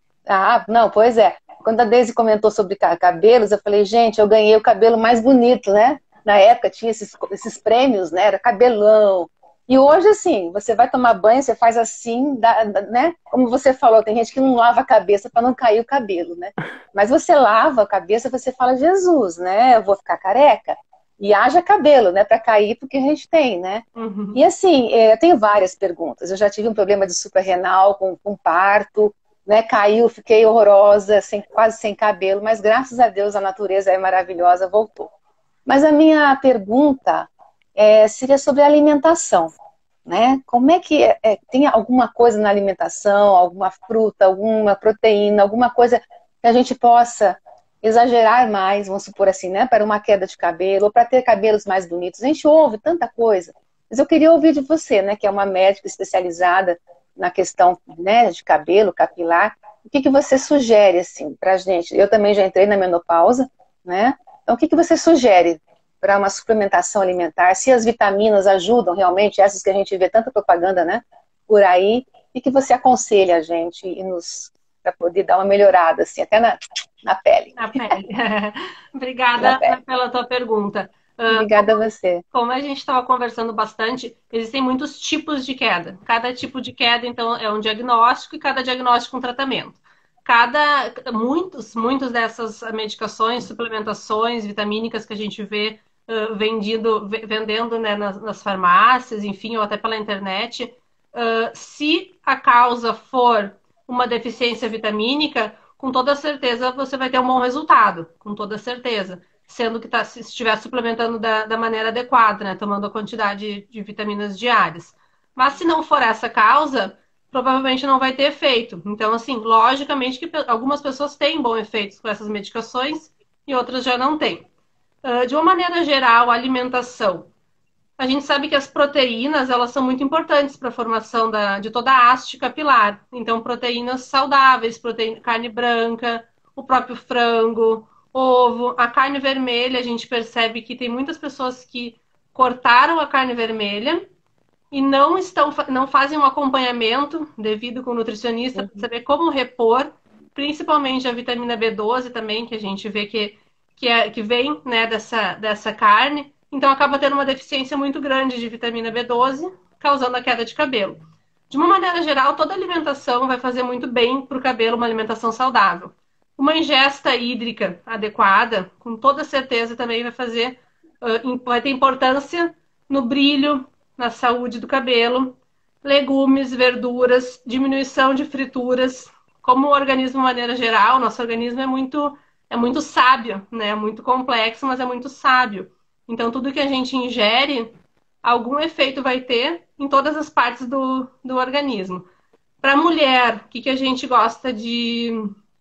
Ah, não, pois é. Quando a Deise comentou sobre cabelos, eu falei, gente, eu ganhei o cabelo mais bonito, né? Na época tinha esses, esses prêmios, né? Era cabelão. E hoje, assim, você vai tomar banho, você faz assim, dá, né? Como você falou, tem gente que não lava a cabeça para não cair o cabelo, né? Mas você lava a cabeça, você fala, Jesus, né? Eu vou ficar careca. E haja cabelo, né? Para cair, porque a gente tem, né? Uhum. E assim, eu tenho várias perguntas. Eu já tive um problema de suprarrenal com, com parto, né? Caiu, fiquei horrorosa, sem, quase sem cabelo, mas graças a Deus a natureza é maravilhosa, voltou. Mas a minha pergunta é, seria sobre a alimentação, né? Como é que é, é, tem alguma coisa na alimentação, alguma fruta, alguma proteína, alguma coisa que a gente possa exagerar mais, vamos supor assim, né? Para uma queda de cabelo, ou para ter cabelos mais bonitos. A gente ouve tanta coisa, mas eu queria ouvir de você, né? Que é uma médica especializada na questão, né, de cabelo, capilar. O que, que você sugere, assim, pra gente? Eu também já entrei na menopausa, né? Então, o que, que você sugere para uma suplementação alimentar? Se as vitaminas ajudam realmente, essas que a gente vê tanta propaganda, né, por aí, o que você aconselha a gente e nos para poder dar uma melhorada, assim, até na, na pele? Na pele. Obrigada Na pele. pela tua pergunta. Obrigada a você. Como a gente estava conversando bastante, existem muitos tipos de queda. Cada tipo de queda, então, é um diagnóstico e cada diagnóstico um tratamento. Cada, muitos, muitos dessas medicações, suplementações vitamínicas que a gente vê uh, vendido, vendendo, né, nas, nas farmácias, enfim, ou até pela internet, uh, se a causa for uma deficiência vitamínica, com toda certeza você vai ter um bom resultado, com toda certeza. Sendo que tá, se estiver suplementando da, da maneira adequada, né, tomando a quantidade de vitaminas diárias. Mas se não for essa causa, provavelmente não vai ter efeito. Então, assim, logicamente que algumas pessoas têm bons efeitos com essas medicações e outras já não têm. Uh, de uma maneira geral, a alimentação. A gente sabe que as proteínas, elas são muito importantes para a formação da, de toda a haste capilar. Então, proteínas saudáveis, proteína, carne branca, o próprio frango, ovo, a carne vermelha, a gente percebe que tem muitas pessoas que cortaram a carne vermelha e não estão, não fazem um acompanhamento devido com o nutricionista para saber como repor, principalmente a vitamina B doze também, que a gente vê que, que, é, que vem, né, dessa, dessa carne. Então acaba tendo uma deficiência muito grande de vitamina B doze, causando a queda de cabelo. De uma maneira geral, toda alimentação vai fazer muito bem para o cabelo, uma alimentação saudável. Uma ingesta hídrica adequada, com toda certeza também vai fazer, vai ter importância no brilho, na saúde do cabelo, legumes, verduras, diminuição de frituras. Como o organismo, de maneira geral, nosso organismo é muito, é muito sábio, né? É muito complexo, mas é muito sábio. Então, tudo que a gente ingere, algum efeito vai ter em todas as partes do, do organismo. Para a mulher, o que, que a gente gosta de,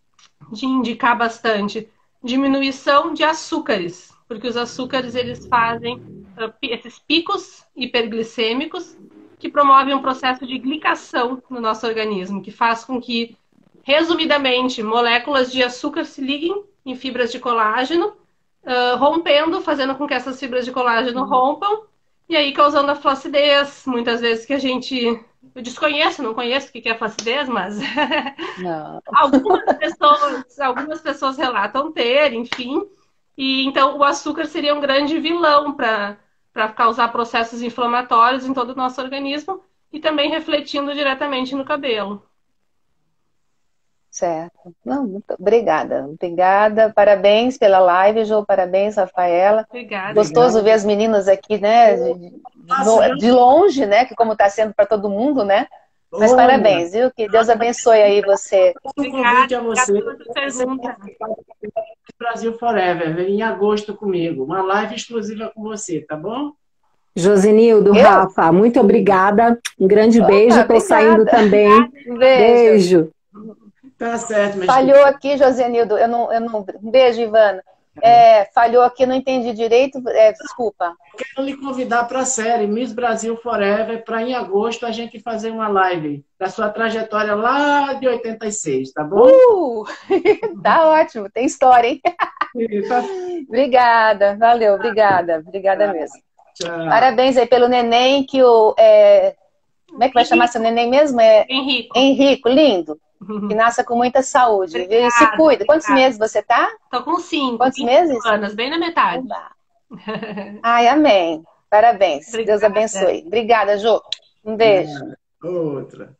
de indicar bastante? Diminuição de açúcares, porque os açúcares, eles fazem uh, esses picos hiperglicêmicos que promovem um processo de glicação no nosso organismo, que faz com que, resumidamente, moléculas de açúcar se liguem em fibras de colágeno, Uh, rompendo, fazendo com que essas fibras de colágeno rompam, e aí causando a flacidez, muitas vezes que a gente... Eu desconheço, não conheço o que é flacidez, mas... algumas, pessoas, algumas pessoas relatam ter, enfim, E então o açúcar seria um grande vilão para para causar processos inflamatórios em todo o nosso organismo e também refletindo diretamente no cabelo. Certo. Não, muito obrigada. Obrigada. Parabéns pela live, Jô. Parabéns, Rafaela. Obrigada. Gostoso ver as meninas aqui, né? De, de, de longe, né? Que como está sendo para todo mundo, né? Mas Olha, parabéns, viu? Que Deus abençoe aí você. um convite a Obrigada você. pela sua pergunta. Brasil Forever, vem em agosto comigo. Uma live exclusiva com você, tá bom? Josenildo, Eu? Rafa, muito obrigada. Um grande Opa, beijo. Estou obrigada. saindo também. Um beijo. Beijo. Tá certo, mas Falhou aqui, Josenildo. Eu não, eu não... Um beijo, Ivana. É, falhou aqui, não entendi direito. É, desculpa. quero lhe convidar para a série Miss Brasil Forever, para em agosto a gente fazer uma live da sua trajetória lá de oitenta e seis, tá bom? Uh! Tá ótimo, tem história, hein? Obrigada, valeu, obrigada, obrigada mesmo. Tchau. Parabéns aí pelo neném, que o... É... Como é que vai chamar seu neném mesmo? É Henrico. Henrico, lindo. Que nasça com muita saúde. Obrigada, viu? E se cuida. Quantos obrigada. meses você tá? Tô com cinco. Quantos meses? anos, bem na metade. Ai, amém. Parabéns. Obrigada. Deus abençoe. Obrigada, Jô. Um beijo. Outra.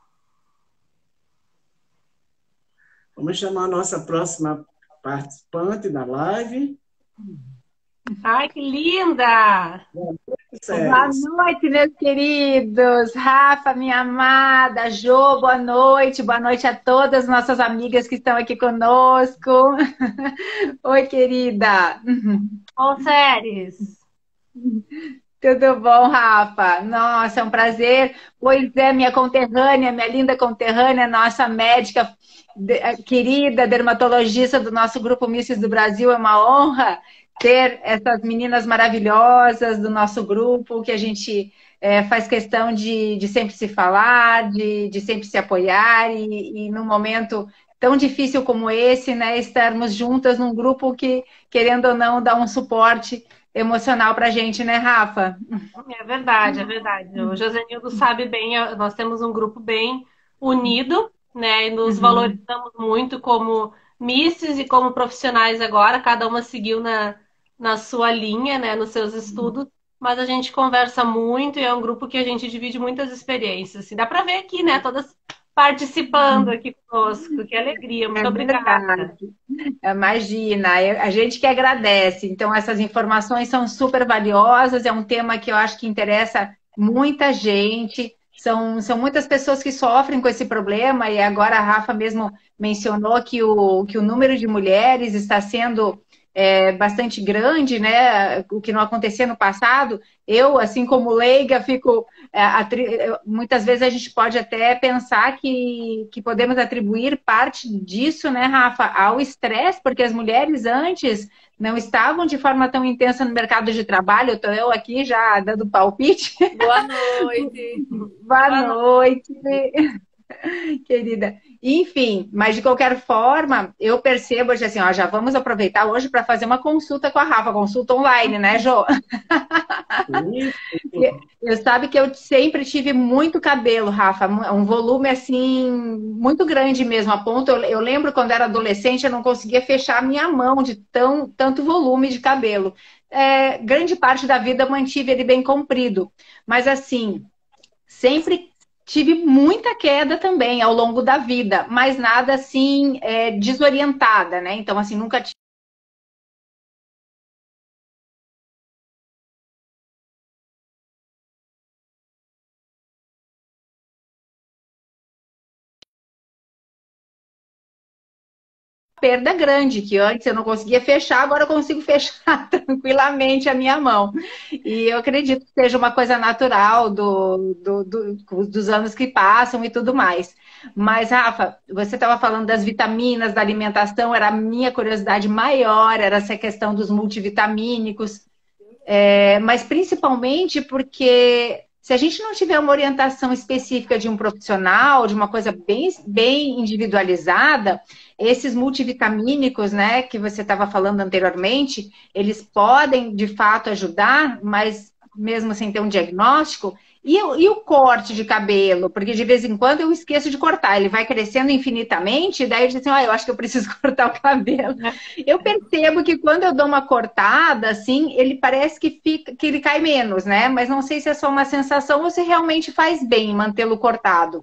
Vamos chamar a nossa próxima participante da live. Ai, que linda! Boa noite, meus queridos. Rafa, minha amada, Jô, boa noite. Boa noite a todas as nossas amigas que estão aqui conosco. Oi, querida. Oi, Séries. Tudo bom, Rafa? Nossa, é um prazer. Pois é, minha conterrânea, minha linda conterrânea, nossa médica querida, dermatologista do nosso Grupo Misses do Brasil. É uma honra ter essas meninas maravilhosas do nosso grupo, que a gente é, faz questão de, de sempre se falar, de, de sempre se apoiar, e, e num momento tão difícil como esse, né, estarmos juntas num grupo que, querendo ou não, dá um suporte emocional pra gente, né, Rafa? É verdade, é verdade. O Josenildo sabe bem, nós temos um grupo bem unido, né, e nos uhum. valorizamos muito como misses e como profissionais agora, cada uma seguiu na na sua linha, né, nos seus estudos, mas a gente conversa muito e é um grupo que a gente divide muitas experiências. E dá para ver aqui, né, todas participando aqui conosco. Que alegria, muito é obrigada. Imagina, a gente que agradece. Então, essas informações são super valiosas, é um tema que eu acho que interessa muita gente. São, são muitas pessoas que sofrem com esse problema, e agora a Rafa mesmo mencionou que o, que o número de mulheres está sendo É, bastante grande, né? O que não acontecia no passado. Eu, assim como leiga, fico... É, atri... Muitas vezes a gente pode até pensar que, que podemos atribuir parte disso, né, Rafa, ao estresse, porque as mulheres antes não estavam de forma tão intensa no mercado de trabalho. Estou eu aqui já dando palpite. Boa noite. Boa noite. Querida. Enfim, mas de qualquer forma, eu percebo hoje assim, ó, já vamos aproveitar hoje para fazer uma consulta com a Rafa, consulta online, né, Jô? Eu sabe que eu sempre tive muito cabelo, Rafa, um volume assim, muito grande mesmo, a ponto, eu, eu lembro quando era adolescente, eu não conseguia fechar a minha mão de tão, tanto volume de cabelo. É, grande parte da vida eu mantive ele bem comprido, mas assim, sempre tive muita queda também ao longo da vida, mas nada assim é, desorientada, né? Então, assim, nunca tive perda grande, que antes eu não conseguia fechar, agora eu consigo fechar tranquilamente a minha mão. E eu acredito que seja uma coisa natural do, do, do, dos anos que passam e tudo mais. Mas, Rafa, você estava falando das vitaminas, da alimentação, era a minha curiosidade maior, era essa questão dos multivitamínicos, é, mas principalmente porque se a gente não tiver uma orientação específica de um profissional, de uma coisa bem, bem individualizada, esses multivitamínicos, né, que você estava falando anteriormente, eles podem, de fato, ajudar, mas mesmo sem ter um diagnóstico. E, o- e o corte de cabelo? Porque de vez em quando eu esqueço de cortar. Ele vai crescendo infinitamente, daí eu digo assim, ah, eu acho que eu preciso cortar o cabelo. Eu percebo que quando eu dou uma cortada, assim, ele parece que fica, que ele cai menos, né? Mas não sei se é só uma sensação ou se realmente faz bem mantê-lo cortado.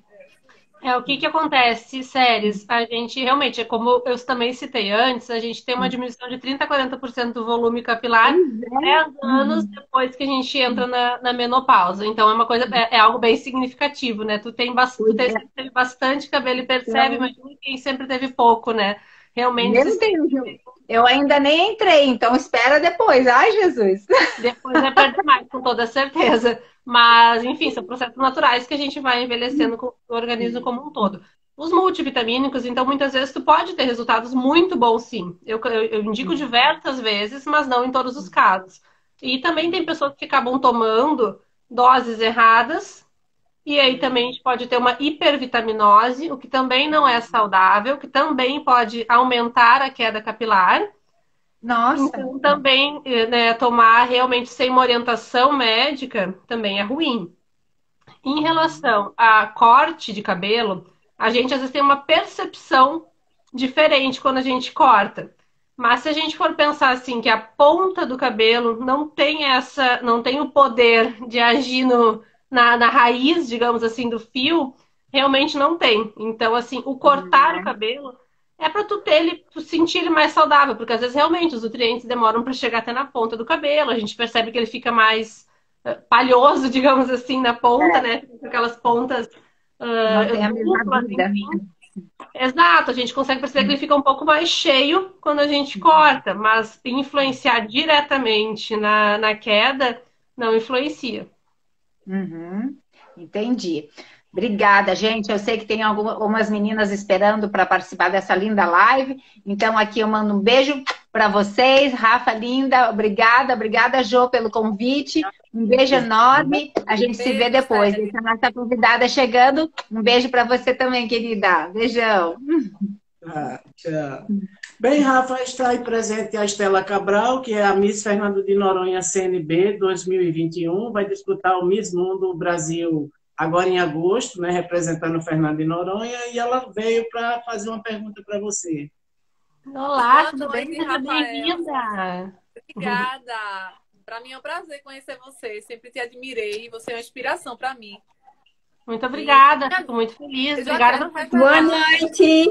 É, o que que acontece, Séries? A gente realmente, é como eu também citei antes, a gente tem uma diminuição de trinta a quarenta por cento do volume capilar dez anos depois que a gente entra na, na menopausa. Então é uma coisa, é, é algo bem significativo, né? Tu tem bastante, tu Pois teve, é. teve bastante cabelo e percebe, mas quem sempre teve pouco, né? Realmente, Meu Deus, eu, eu ainda nem entrei, então espera depois. Ai, Jesus. depois vai perder mais, com toda certeza. Mas, enfim, são processos naturais que a gente vai envelhecendo com o organismo como um todo. Os multivitamínicos, então, muitas vezes tu pode ter resultados muito bons, sim. Eu, eu, eu indico diversas vezes, mas não em todos os casos. E também tem pessoas que acabam tomando doses erradas, e aí também a gente pode ter uma hipervitaminose, o que também não é saudável, que também pode aumentar a queda capilar. Nossa. Então, também, né, tomar realmente sem uma orientação médica também é ruim. Em relação a corte de cabelo, a gente às vezes tem uma percepção diferente quando a gente corta. Mas se a gente for pensar assim que a ponta do cabelo não tem essa, não tem o poder de agir no, na, na raiz, digamos assim, do fio, realmente não tem. Então, assim, o cortar o cabelo é para tu ter ele, tu sentir ele mais saudável, porque às vezes realmente os nutrientes demoram para chegar até na ponta do cabelo. A gente percebe que ele fica mais eh, palhoso, digamos assim, na ponta, né? Fica com aquelas pontas Não ah, tem a mesma duplas, vida. enfim. Exato, a gente consegue perceber que ele fica um pouco mais cheio quando a gente corta, mas influenciar diretamente na, na queda não influencia. Uhum, entendi. Obrigada, gente. Eu sei que tem alguma- algumas meninas esperando para participar dessa linda live. Então, aqui eu mando um beijo para vocês. Rafa, linda, obrigada. Obrigada, Jô, pelo convite. Um beijo enorme. A gente se vê Beijo, depois. Sérgio. Deixa a nossa convidada chegando. Um beijo para você também, querida. Beijão. Ah, tchau. Bem, Rafa, está aí presente a Estela Cabral, que é a Miss Fernando de Noronha C N B dois mil e vinte e um, vai disputar o Miss Mundo Brasil agora em agosto, né, representando o Fernando de Noronha, e ela veio para fazer uma pergunta para você. Olá, Boa tudo bem? noite, Seja Rafael. bem-vinda. Obrigada. Para mim é um prazer conhecer você. Sempre te admirei. Você é uma inspiração para mim. Muito obrigada, fico muito feliz. Eu já Obrigada. quero Boa revelar. noite.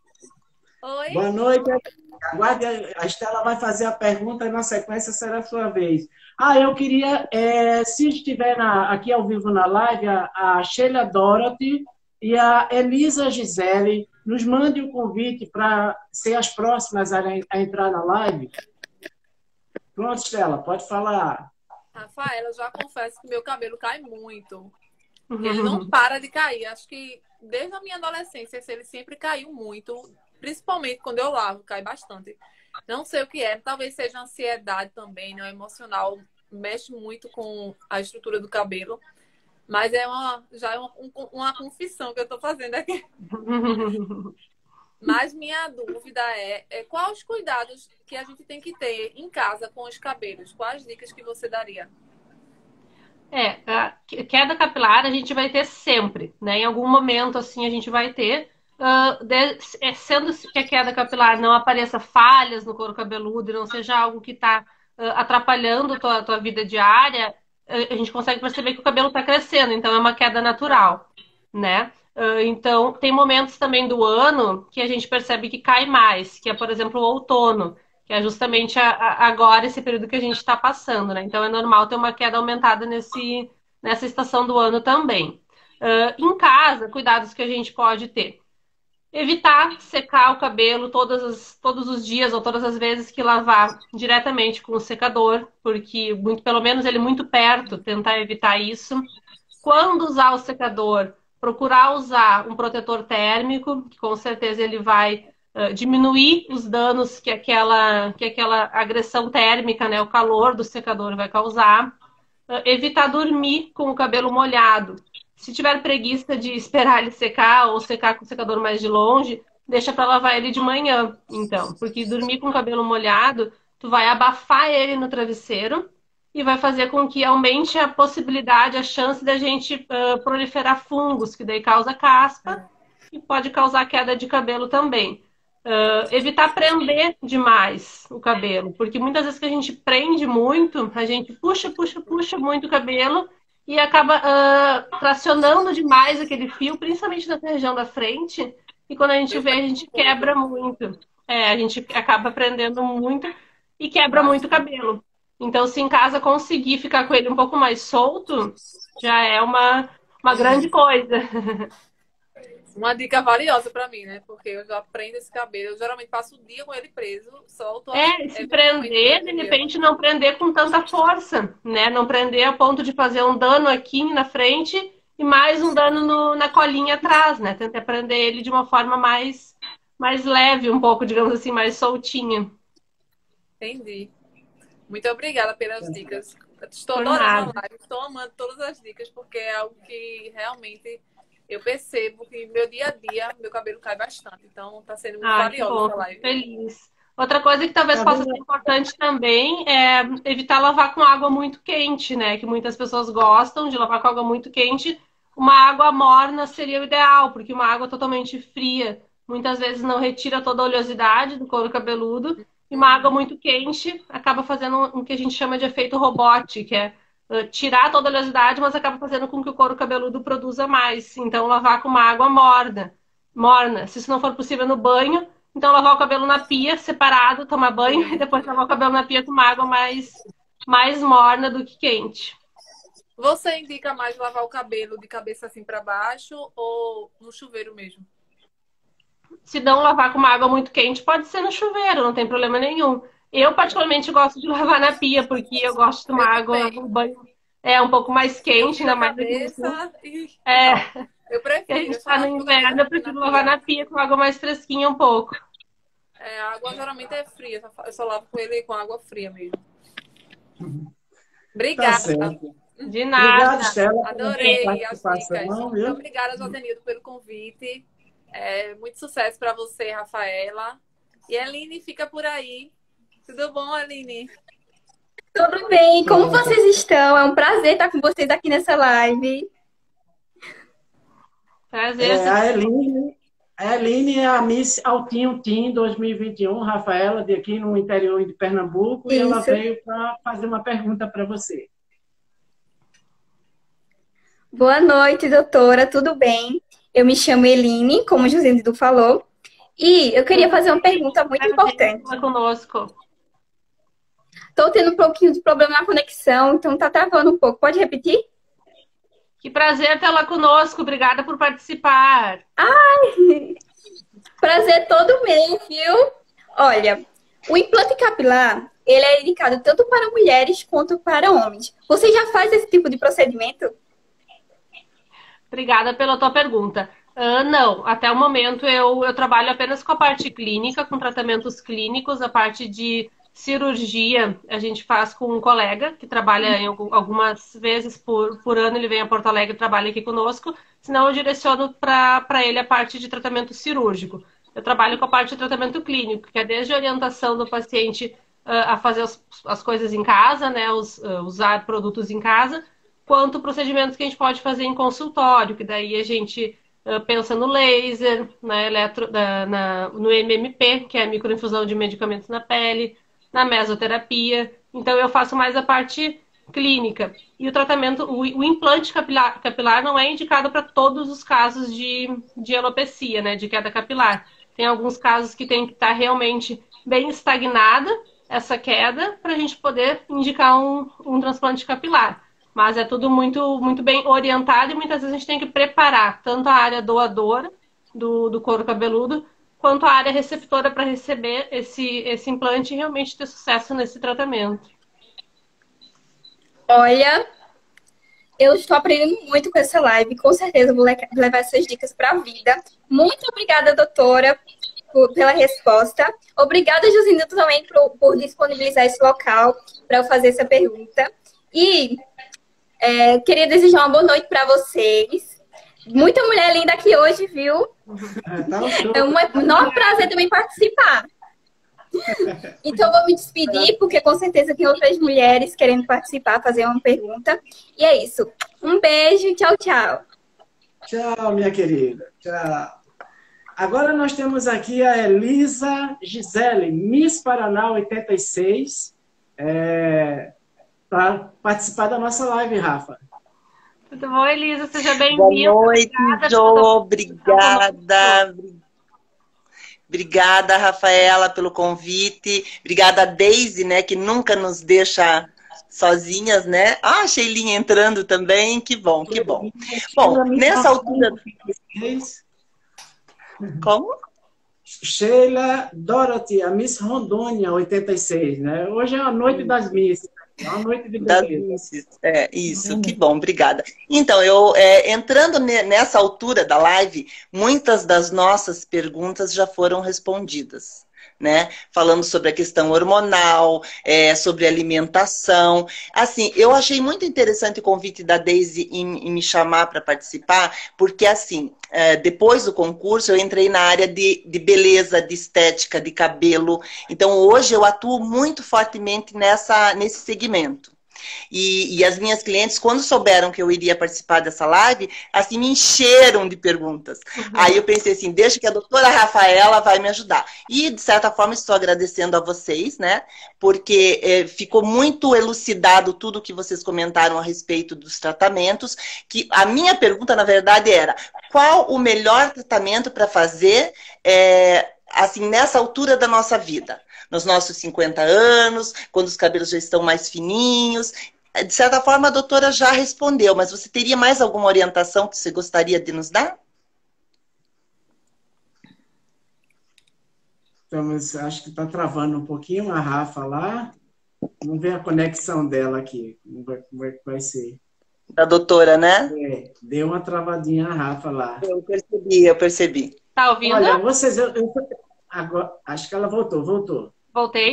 Oi? Boa noite. Aguarde, a Estela vai fazer a pergunta e na sequência será a sua vez. Ah, eu queria, é, se estiver na- aqui ao vivo na live, a, a Sheila Dorothy e a Elisa Gisele nos mande o convite para ser as próximas a, a entrar na live. Pronto, Estela, pode falar. Rafaela, eu já confesso que meu cabelo cai muito. Ele não para de cair. Acho que desde a minha adolescência ele sempre caiu muito. Principalmente quando eu lavo, cai bastante. Não sei o que é. Talvez seja ansiedade também, né? O emocional mexe muito com a estrutura do cabelo. Mas é uma, já é uma, um- uma confissão que eu estou fazendo aqui. Mas minha dúvida é, é quais os cuidados que a gente tem que ter em casa com os cabelos? Quais dicas que você daria? É, a queda capilar a gente vai ter sempre, né? Em algum momento, assim, a gente vai ter. ah, de- é, sendo que a queda capilar não apareça falhas no couro cabeludo e não seja algo que está atrapalhando a tua, tua vida diária, a a gente consegue perceber que o cabelo está crescendo, então é uma queda natural, né? Ah, Então, tem momentos também do ano que a gente percebe que cai mais, que é, por exemplo, o outono, que é justamente a- a- agora esse período que a gente está passando, né? Então, é normal ter uma queda aumentada nesse, nessa estação do ano também. Ah, em casa, cuidados que a gente pode ter. Evitar secar o cabelo todas as- todos os dias ou todas as vezes que lavar diretamente com o secador, porque muito, pelo menos ele muito perto, tentar evitar isso. Quando usar o secador, procurar usar um protetor térmico, que com certeza ele vai eh, diminuir os danos que aquela, que aquela agressão térmica, né, o calor do secador vai causar. Eh, evitar dormir com o cabelo molhado. Se tiver preguiça de esperar ele secar ou secar com o secador mais de longe, deixa para lavar ele de manhã, então, porque dormir com o cabelo molhado, tu vai abafar ele no travesseiro e vai fazer com que aumente a possibilidade, a chance da gente uh, proliferar fungos, que daí causa caspa e pode causar queda de cabelo também. Uh, evitar prender demais o cabelo, porque muitas vezes que a gente prende muito, a gente puxa, puxa, puxa muito o cabelo e acaba uh, tracionando demais aquele fio, principalmente na região da frente, e quando a gente vê, a gente quebra muito. É, a gente acaba prendendo muito e quebra muito o cabelo. Então, se em casa conseguir ficar com ele um pouco mais solto, já é uma, uma grande coisa. Uma dica valiosa pra mim, né? Porque eu já prendo esse cabelo. Eu geralmente passo o dia com ele preso, solto. É, se prender, de repente não prender com tanta força, né? Não prender a ponto de fazer um dano aqui na frente e mais um dano no, na colinha atrás, né? Tentar prender ele de uma forma mais, mais leve, um pouco, digamos assim, mais soltinha. Entendi. Muito obrigada pelas dicas. Estou Por adorando nada. a live, estou amando todas as dicas, porque é algo que realmente eu percebo que no meu dia a dia meu cabelo cai bastante. Então está sendo muito Ah, que valiosa bom, essa live. feliz. Outra coisa que talvez Tá possa vendo? ser importante também é evitar lavar com água muito quente, né? Que muitas pessoas gostam de lavar com água muito quente. Uma água morna seria o ideal, porque uma água totalmente fria muitas vezes não retira toda a oleosidade do couro cabeludo. E uma água muito quente acaba fazendo o que a gente chama de efeito rebote, que é uh, tirar toda a oleosidade, mas acaba fazendo com que o couro cabeludo produza mais. Então, lavar com uma água morna. Morna. Se isso não for possível no banho, então lavar o cabelo na pia, separado, tomar banho, e depois lavar o cabelo na pia com uma água mais, mais morna do que quente. Você indica mais lavar o cabelo de cabeça assim para baixo ou no chuveiro mesmo? Se não lavar com uma água muito quente, pode ser no chuveiro, não tem problema nenhum. Eu, particularmente, gosto de lavar na pia, porque eu gosto de tomar água, o banho é um pouco mais quente, ainda mais aqui no sul. E... É, eu que a prefiro. gente Eu está no lavo inverno, eu prefiro lavar na pia com água mais fresquinha um pouco. É, a água geralmente é fria, eu só lavo com ele com água fria mesmo. Obrigada. Tá certo. De nada. Obrigado, Estela. Adorei pela as participação, dicas. viu? Muito obrigada, Josenildo, pelo convite. É, muito sucesso para você, Rafaela. E a Aline fica por aí. Tudo bom, Aline? Tudo bem? Como vocês estão? É um prazer estar com vocês aqui nessa live. Prazer. É, a Eline, a Eline é a Miss Altinho Team dois mil e vinte e um, Rafaela, de aqui no interior de Pernambuco, Isso. e ela veio para fazer uma pergunta para você. Boa noite, doutora. Tudo bem? Eu me chamo Eline, como o José Dudu falou, e eu queria fazer uma pergunta muito importante. Fala conosco. Estou tendo um pouquinho de problema na conexão, então está travando um pouco. Pode repetir? Que prazer tê-la conosco. Obrigada por participar. Ai, prazer todo meu, viu? Olha, o implante capilar, ele é indicado tanto para mulheres quanto para homens. Você já faz esse tipo de procedimento? Obrigada pela tua pergunta. Uh, não, até o momento eu, eu trabalho apenas com a parte clínica, com tratamentos clínicos, a parte de cirurgia a gente faz com um colega que trabalha em algumas vezes por, por ano, ele vem a Porto Alegre e trabalha aqui conosco, senão eu direciono para ele a parte de tratamento cirúrgico. Eu trabalho com a parte de tratamento clínico, que é desde a orientação do paciente uh, a fazer as, as coisas em casa, né, os, uh, usar produtos em casa, quanto procedimentos que a gente pode fazer em consultório, que daí a gente uh, pensa no laser, na eletro, na, na, no M M P, que é a microinfusão de medicamentos na pele, na mesoterapia. Então eu faço mais a parte clínica. E o tratamento, o, o implante capilar, capilar não é indicado para todos os casos de, de alopecia, né, de queda capilar. Tem alguns casos que tem que estar realmente bem estagnada essa queda para a gente poder indicar um, um transplante capilar. Mas é tudo muito, muito bem orientado e muitas vezes a gente tem que preparar tanto a área doadora do, do couro cabeludo quanto a área receptora para receber esse, esse implante e realmente ter sucesso nesse tratamento. Olha, eu estou aprendendo muito com essa live. Com certeza vou levar essas dicas para a vida. Muito obrigada, doutora, por, pela resposta. Obrigada, Josinildo, também por, por disponibilizar esse local para eu fazer essa pergunta. E é, queria desejar uma boa noite para vocês. Muita mulher linda aqui hoje, viu? É, tá um show. É um enorme prazer também participar. Então, eu vou me despedir, porque com certeza tem outras mulheres querendo participar, fazer uma pergunta. E é isso. Um beijo, tchau, tchau. Tchau, minha querida. Tchau. Agora nós temos aqui a Elisa Gisele, Miss Paraná oitenta e seis, é, para participar da nossa live, Rafa. Tudo bom, Elisa? Seja bem-vinda. Boa noite, Jô. Obrigada. Obrigada, Rafaela, pelo convite. Obrigada a Deise, né, que nunca nos deixa sozinhas, né? Ah, a Sheilinha entrando também. Que bom, que bom. Bom, nessa altura... Como? Sheila Dorothy, a Miss Rondônia oitenta e seis, né? Hoje é a noite das Misses. É uma noite de beleza. É, isso, que bom, obrigada. Então, eu é, entrando nessa altura da live, muitas das nossas perguntas já foram respondidas, né? Falando sobre a questão hormonal, é, sobre alimentação. Assim, eu achei muito interessante o convite da Deise em, em me chamar para participar, porque assim, é, depois do concurso eu entrei na área de, de beleza, de estética, de cabelo. Então hoje eu atuo muito fortemente nessa, nesse segmento. E, e as minhas clientes, quando souberam que eu iria participar dessa live, assim, me encheram de perguntas. Uhum. Aí eu pensei assim, deixa que a doutora Rafaela vai me ajudar. E, de certa forma, estou agradecendo a vocês, né? Porque é, ficou muito elucidado tudo que vocês comentaram a respeito dos tratamentos, que a minha pergunta, na verdade, era qual o melhor tratamento para fazer, é, assim, nessa altura da nossa vida? Nos nossos cinquenta anos, quando os cabelos já estão mais fininhos. De certa forma, a doutora já respondeu, mas você teria mais alguma orientação que você gostaria de nos dar? Então, mas acho que está travando um pouquinho a Rafa lá. Vamos ver a conexão dela aqui. Como é que vai ser? Da doutora, né? É, deu uma travadinha a Rafa lá. Eu percebi, eu percebi. Tá ouvindo? Olha, vocês... Eu, eu, agora, acho que ela voltou, voltou. Voltei.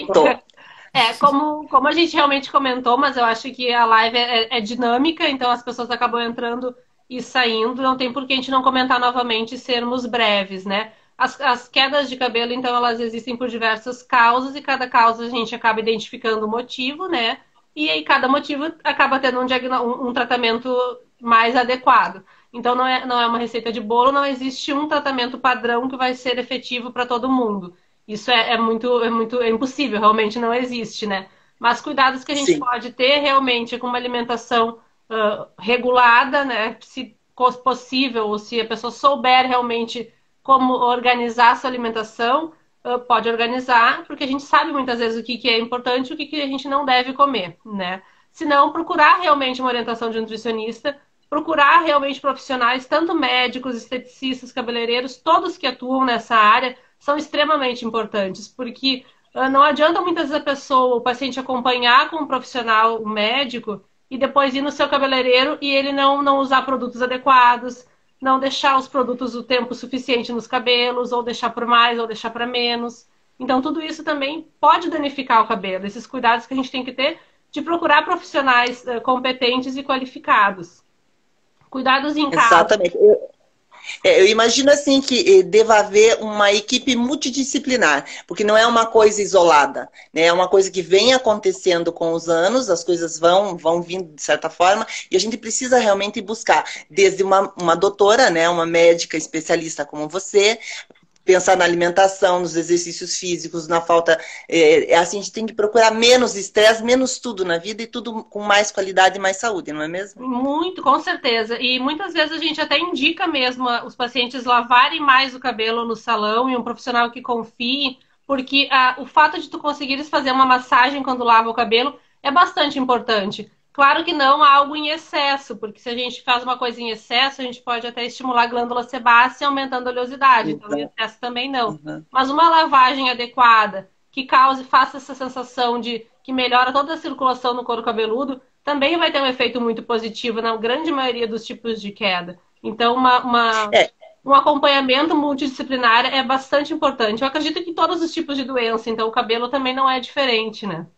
É, como, como a gente realmente comentou, mas eu acho que a live é, é dinâmica, então as pessoas acabam entrando e saindo. Não tem por que a gente não comentar novamente e sermos breves, né? As, as quedas de cabelo, então, elas existem por diversas causas e cada causa a gente acaba identificando o motivo, né? E aí cada motivo acaba tendo um, um, um tratamento mais adequado. Então não é, não é uma receita de bolo, não existe um tratamento padrão que vai ser efetivo para todo mundo. Isso é, é, muito, é muito é impossível, realmente não existe, né? Mas cuidados que a gente Sim. pode ter realmente com uma alimentação uh, regulada, né? Se possível, ou se a pessoa souber realmente como organizar a sua alimentação, uh, pode organizar, porque a gente sabe muitas vezes o que, que é importante e o que, que a gente não deve comer, né? Se não, procurar realmente uma orientação de nutricionista, procurar realmente profissionais, tanto médicos, esteticistas, cabeleireiros, todos que atuam nessa área, são extremamente importantes, porque uh, não adianta muitas vezes a pessoa, o paciente acompanhar com um profissional, um médico, e depois ir no seu cabeleireiro e ele não, não usar produtos adequados, não deixar os produtos o tempo suficiente nos cabelos, ou deixar por mais, ou deixar para menos. Então tudo isso também pode danificar o cabelo, esses cuidados que a gente tem que ter de procurar profissionais uh, competentes e qualificados. Cuidados em casa. Exatamente. Eu... É, eu imagino assim que deva haver uma equipe multidisciplinar, porque não é uma coisa isolada, né? É uma coisa que vem acontecendo com os anos, as coisas vão, vão vindo de certa forma, e a gente precisa realmente buscar, desde uma, uma doutora, né? Uma médica especialista como você, pensar na alimentação, nos exercícios físicos, na falta... É, assim, a gente tem que procurar menos estresse, menos tudo na vida e tudo com mais qualidade e mais saúde, não é mesmo? Muito, com certeza. E muitas vezes a gente até indica mesmo os pacientes lavarem mais o cabelo no salão e um profissional que confie, porque a, o fato de tu conseguires fazer uma massagem quando lava o cabelo é bastante importante. Claro que não algo em excesso, porque se a gente faz uma coisa em excesso, a gente pode até estimular a glândula sebácea, aumentando a oleosidade. Então, em excesso também não. Uhum. Mas uma lavagem adequada, que cause, faça essa sensação de que melhora toda a circulação no couro cabeludo, também vai ter um efeito muito positivo na grande maioria dos tipos de queda. Então, uma, uma, é. um acompanhamento multidisciplinar é bastante importante. Eu acredito que em todos os tipos de doença, então o cabelo também não é diferente, né?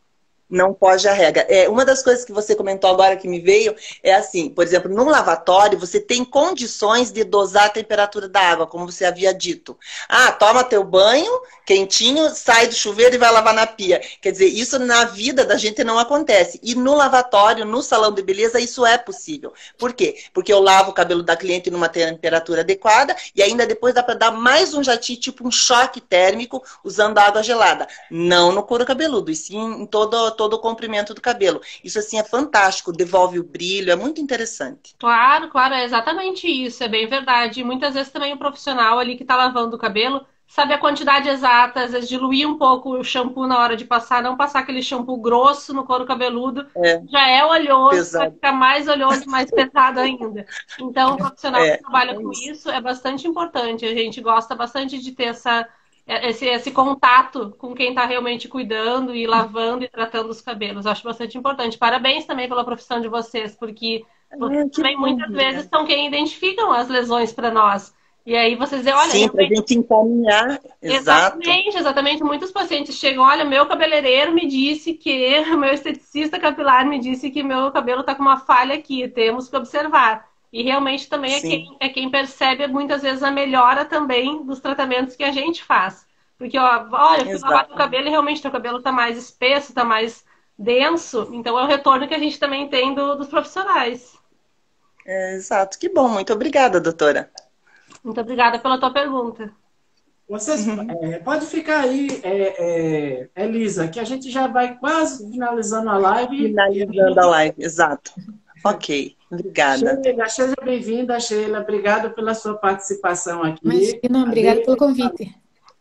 Não foge a regra. É, uma das coisas que você comentou agora que me veio é assim, por exemplo, num lavatório você tem condições de dosar a temperatura da água, como você havia dito. Ah, toma teu banho quentinho, sai do chuveiro e vai lavar na pia. Quer dizer, isso na vida da gente não acontece. E no lavatório, no salão de beleza, isso é possível. Por quê? Porque eu lavo o cabelo da cliente numa temperatura adequada e ainda depois dá para dar mais um jatinho, tipo um choque térmico, usando água gelada. Não no couro cabeludo, e sim em todo todo o comprimento do cabelo. Isso, assim, é fantástico, devolve o brilho, é muito interessante. Claro, claro, é exatamente isso, é bem verdade. E muitas vezes também o profissional ali que tá lavando o cabelo sabe a quantidade exata, às vezes diluir um pouco o shampoo na hora de passar, não passar aquele shampoo grosso no couro cabeludo, é. já é oleoso, pesado. Vai ficar mais oleoso, mais pesado ainda. Então, o profissional é. que trabalha é com isso. isso é bastante importante. A gente gosta bastante de ter essa Esse, esse contato com quem está realmente cuidando e lavando e tratando os cabelos. Acho bastante importante. Parabéns também pela profissão de vocês, porque vocês ah, também bom, muitas né? vezes são quem identificam as lesões para nós. E aí vocês dizem, olha... Sim, para a gente encaminhar. Exatamente, Exato. exatamente. Muitos pacientes chegam, olha, meu cabeleireiro me disse que, meu esteticista capilar me disse que meu cabelo está com uma falha aqui, temos que observar. E realmente também é quem, é quem percebe muitas vezes a melhora também dos tratamentos que a gente faz. Porque, ó, olha, eu fui lavar o cabelo e realmente teu cabelo tá mais espesso, tá mais denso. Então é o retorno que a gente também tem do, dos profissionais. É, exato. Que bom. Muito obrigada, doutora. Muito obrigada pela tua pergunta. Vocês, uhum. é, pode ficar aí, é, é, Elisa, que a gente já vai quase finalizando a live. Finalizando a live, exato. Ok, obrigada. Sheila, seja bem-vinda, Sheila. Obrigada pela sua participação aqui. Imagina, obrigada pelo convite.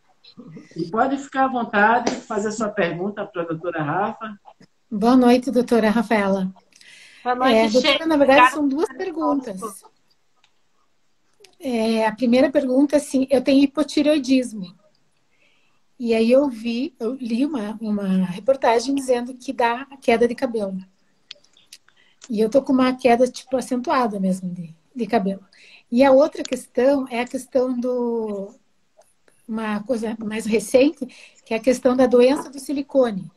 E pode ficar à vontade, fazer sua pergunta para a doutora Rafa. Boa noite, doutora Rafaela. Boa noite, é, doutora, Sheila. Na verdade, são duas perguntas. É, a primeira pergunta, assim, eu tenho hipotireoidismo. E aí eu vi, eu li uma, uma reportagem dizendo que dá queda de cabelo. E eu tô com uma queda, tipo, acentuada mesmo de, de cabelo. E a outra questão é a questão do... Uma coisa mais recente, que é a questão da doença do silicone.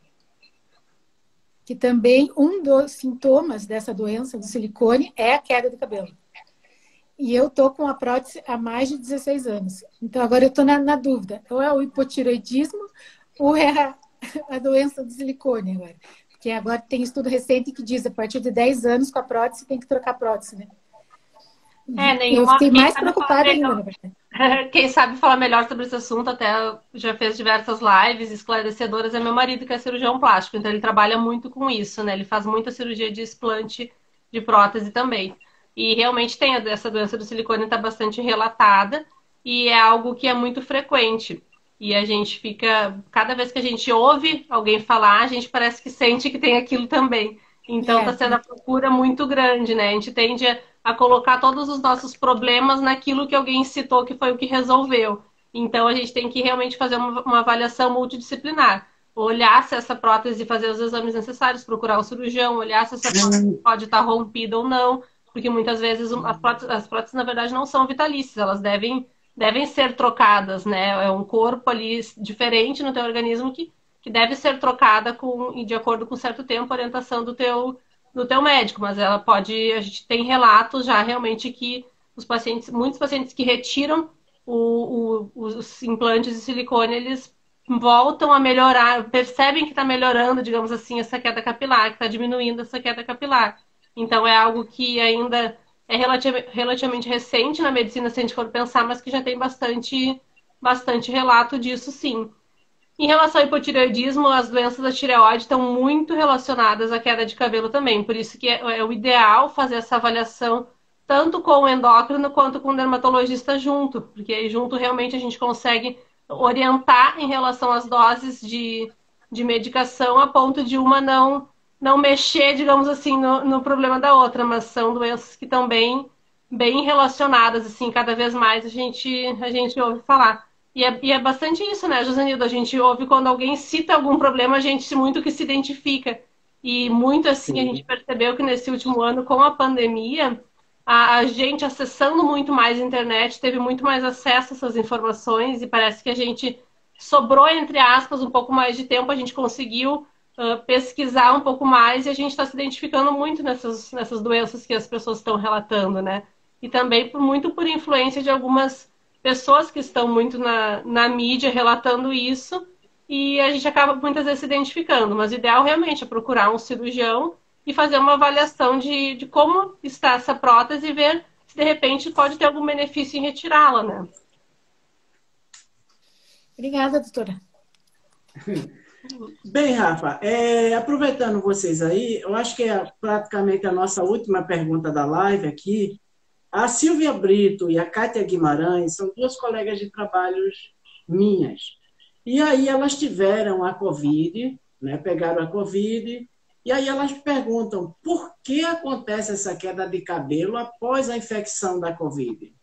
Que também um dos sintomas dessa doença do silicone é a queda de cabelo. E eu tô com a prótese há mais de dezesseis anos. Então, agora eu tô na, na dúvida. Ou é o hipotireoidismo ou é a, a doença do silicone agora. Porque agora tem estudo recente que diz, a partir de dez anos com a prótese, tem que trocar a prótese, né? É, nenhuma, eu fiquei mais preocupada ainda, na verdade. Quem sabe falar melhor sobre esse assunto, até já fez diversas lives esclarecedoras, é meu marido, que é cirurgião plástico. Então, ele trabalha muito com isso, né? Ele faz muita cirurgia de explante de prótese também. E realmente tem essa doença do silicone, está bastante relatada. E é algo que é muito frequente. E a gente fica, cada vez que a gente ouve alguém falar, a gente parece que sente que tem aquilo também. Então está é. sendo a procura muito grande, né? A gente tende a, a colocar todos os nossos problemas naquilo que alguém citou que foi o que resolveu. Então a gente tem que realmente fazer uma, uma avaliação multidisciplinar. Olhar se essa prótese, fazer os exames necessários, procurar o cirurgião, olhar se essa prótese pode estar rompida ou não. Porque muitas vezes as próteses, as próteses, na verdade, não são vitalícias. Elas devem... devem ser trocadas, né? É um corpo ali diferente no teu organismo que, que deve ser trocada com, de acordo com certo tempo, a orientação do teu, do teu médico. Mas ela pode... A gente tem relatos já realmente que os pacientes, muitos pacientes que retiram o, o, os implantes de silicone, eles voltam a melhorar, percebem que está melhorando, digamos assim, essa queda capilar, que está diminuindo essa queda capilar. Então é algo que ainda... é relativamente recente na medicina, se a gente for pensar, mas que já tem bastante, bastante relato disso, sim. Em relação ao hipotireoidismo, as doenças da tireoide estão muito relacionadas à queda de cabelo também. Por isso que é, é o ideal fazer essa avaliação tanto com o endócrino quanto com o dermatologista junto. Porque aí junto realmente a gente consegue orientar em relação às doses de, de medicação a ponto de uma não... não mexer, digamos assim, no, no problema da outra, mas são doenças que estão bem, bem relacionadas, assim, cada vez mais a gente, a gente ouve falar. E é, e é bastante isso, né, Josenildo? A gente ouve quando alguém cita algum problema, a gente muito que se identifica. E muito, assim, a gente percebeu que nesse último ano, com a pandemia, a, a gente acessando muito mais a internet, teve muito mais acesso a essas informações e parece que a gente sobrou, entre aspas, um pouco mais de tempo, a gente conseguiu uh, pesquisar um pouco mais, e a gente está se identificando muito nessas, nessas doenças que as pessoas estão relatando, né? E também por, muito por influência de algumas pessoas que estão muito na, na mídia relatando isso, e a gente acaba muitas vezes se identificando. Mas o ideal realmente é procurar um cirurgião e fazer uma avaliação de, de como está essa prótese e ver se de repente pode ter algum benefício em retirá-la, né? Obrigada, doutora. Bem, Rafa, é, aproveitando vocês aí, eu acho que é praticamente a nossa última pergunta da live aqui. A Silvia Brito e a Kátia Guimarães são duas colegas de trabalhos minhas. E aí elas tiveram a Covid, né, pegaram a Covid, e aí elas perguntam por que acontece essa queda de cabelo após a infecção da Covid?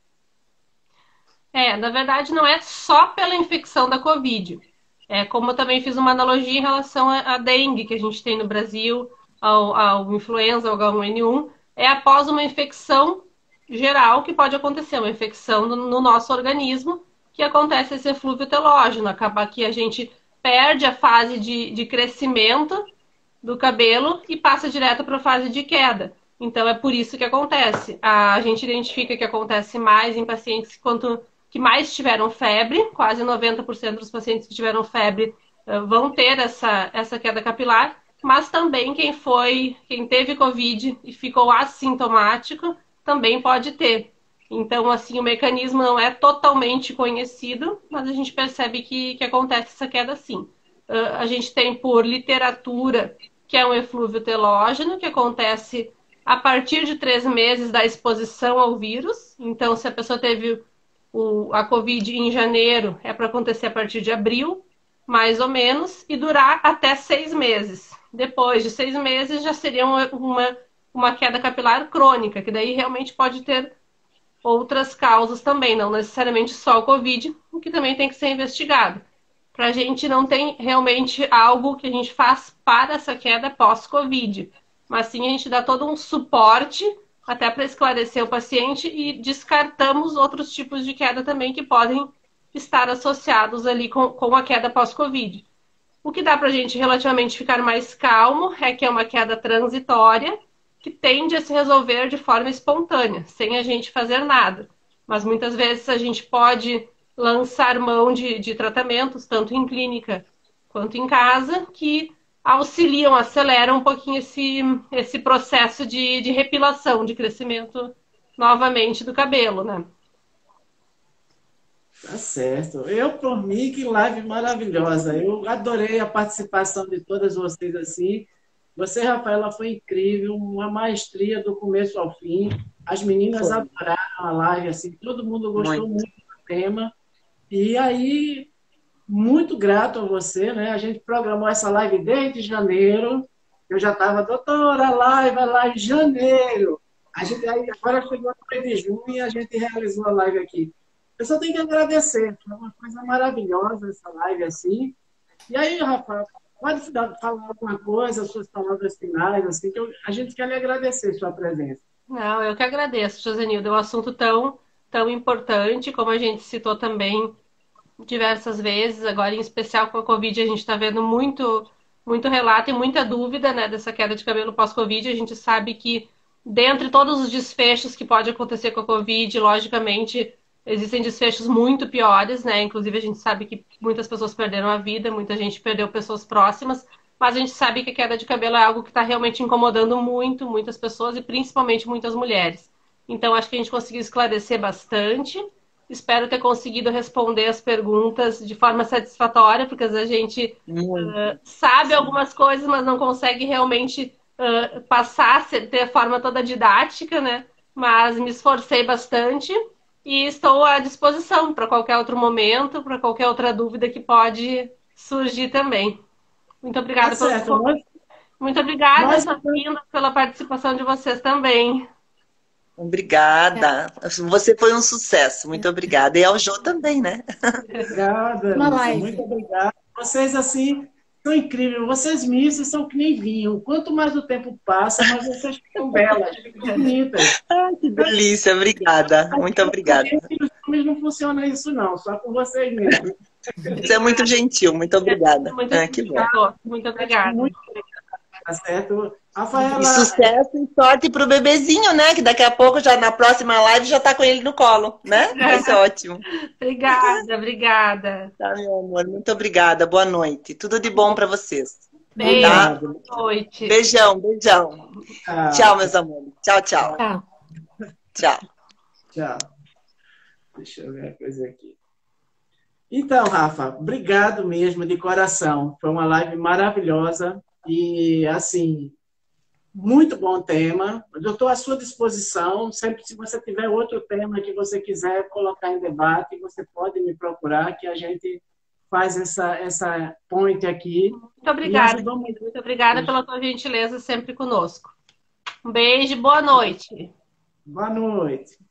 É, na verdade não é só pela infecção da Covid. É, como eu também fiz uma analogia em relação à dengue que a gente tem no Brasil, ao, ao influenza, ao H um N um, é após uma infecção geral que pode acontecer, uma infecção no, no nosso organismo, que acontece esse eflúvio telógeno, acaba que a gente perde a fase de, de crescimento do cabelo e passa direto para a fase de queda. Então é por isso que acontece. A, a gente identifica que acontece mais em pacientes quanto, que mais tiveram febre, quase noventa por cento dos pacientes que tiveram febre uh, vão ter essa, essa queda capilar, mas também quem foi, quem teve Covid e ficou assintomático, também pode ter. Então, assim, o mecanismo não é totalmente conhecido, mas a gente percebe que, que acontece essa queda sim. Uh, a gente tem por literatura que é um eflúvio telógeno, que acontece a partir de três meses da exposição ao vírus. Então, se a pessoa teve o, a Covid em janeiro, é para acontecer a partir de abril, mais ou menos, e durar até seis meses. Depois de seis meses, já seria uma, uma, uma queda capilar crônica, que daí realmente pode ter outras causas também, não necessariamente só o Covid, o que também tem que ser investigado. Para a gente não tem realmente algo que a gente faz para essa queda pós-Covid, mas sim a gente dá todo um suporte até para esclarecer o paciente e descartamos outros tipos de queda também que podem estar associados ali com, com a queda pós-Covid. O que dá para a gente relativamente ficar mais calmo é que é uma queda transitória que tende a se resolver de forma espontânea, sem a gente fazer nada. Mas muitas vezes a gente pode lançar mão de, de tratamentos, tanto em clínica quanto em casa, que auxiliam, aceleram um pouquinho esse, esse processo de, de repilação, de crescimento novamente do cabelo, né? Tá certo. Eu, por mim, que live maravilhosa. Eu adorei a participação de todas vocês assim. Você, Rafaela, foi incrível, uma maestria do começo ao fim. As meninas foi. Adoraram a live, assim, todo mundo gostou muito, muito do tema. E aí, muito grato a você, né? A gente programou essa live desde janeiro. Eu já estava, doutora, a live, a live, janeiro. A gente, aí, agora chegou no mês de junho e a gente realizou a live aqui. Eu só tenho que agradecer. Foi uma coisa maravilhosa essa live, assim. E aí, Rafael, pode falar alguma coisa, suas palavras finais, assim, que eu, a gente quer lhe agradecer a sua presença. Não, eu que agradeço, Josenildo. É um assunto tão, tão importante, como a gente citou também diversas vezes, agora em especial com a Covid, a gente está vendo muito, muito relato e muita dúvida, né, dessa queda de cabelo pós-Covid. A gente sabe que, dentre todos os desfechos que pode acontecer com a Covid, logicamente, existem desfechos muito piores, né? Inclusive, a gente sabe que muitas pessoas perderam a vida, muita gente perdeu pessoas próximas, mas a gente sabe que a queda de cabelo é algo que está realmente incomodando muito, muitas pessoas e principalmente muitas mulheres. Então, acho que a gente conseguiu esclarecer bastante. Espero ter conseguido responder as perguntas de forma satisfatória, porque às vezes a gente uh, sabe algumas coisas, mas não consegue realmente uh, passar, ter a forma toda didática, né? Mas me esforcei bastante. E estou à disposição para qualquer outro momento, para qualquer outra dúvida que pode surgir também. Muito obrigada tá certo, pelo... nós... Muito obrigada, nós... Sofia, pela participação de vocês também. Obrigada. Você foi um sucesso. Muito obrigada. E ao Jô também, né? Obrigada. Muito obrigada. Vocês, assim, são incríveis. Vocês missos são que nem vinho. Quanto mais o tempo passa, mais vocês ficam belas, ficam bonitas. Ai, que delícia. Obrigada. Muito obrigada. Mas não funciona isso, não. Só com vocês mesmo. Você é muito gentil, muito obrigada. Muito, ah, que bom. Muito obrigada. Muito obrigada, tá certo? Rafaela... E sucesso e sorte pro bebezinho, né? Que daqui a pouco, já na próxima live, já tá com ele no colo, né? Vai ser ótimo. Obrigada, obrigada. Tá, meu amor, muito obrigada. Boa noite. Tudo de bom para vocês. Beijo, tá? boa noite. Beijão, beijão. Ah. Tchau, meus amores. Tchau, tchau. Tchau. Tchau. Tchau. Deixa eu ver a coisa aqui. Então, Rafa, obrigado mesmo, de coração. Foi uma live maravilhosa e, assim, muito bom tema. Eu estou à sua disposição. Sempre, se você tiver outro tema que você quiser colocar em debate, você pode me procurar, que a gente faz essa, essa ponte aqui. Muito obrigada. Muito, muito obrigada pela tua gentileza sempre conosco. Um beijo e boa noite. Boa noite.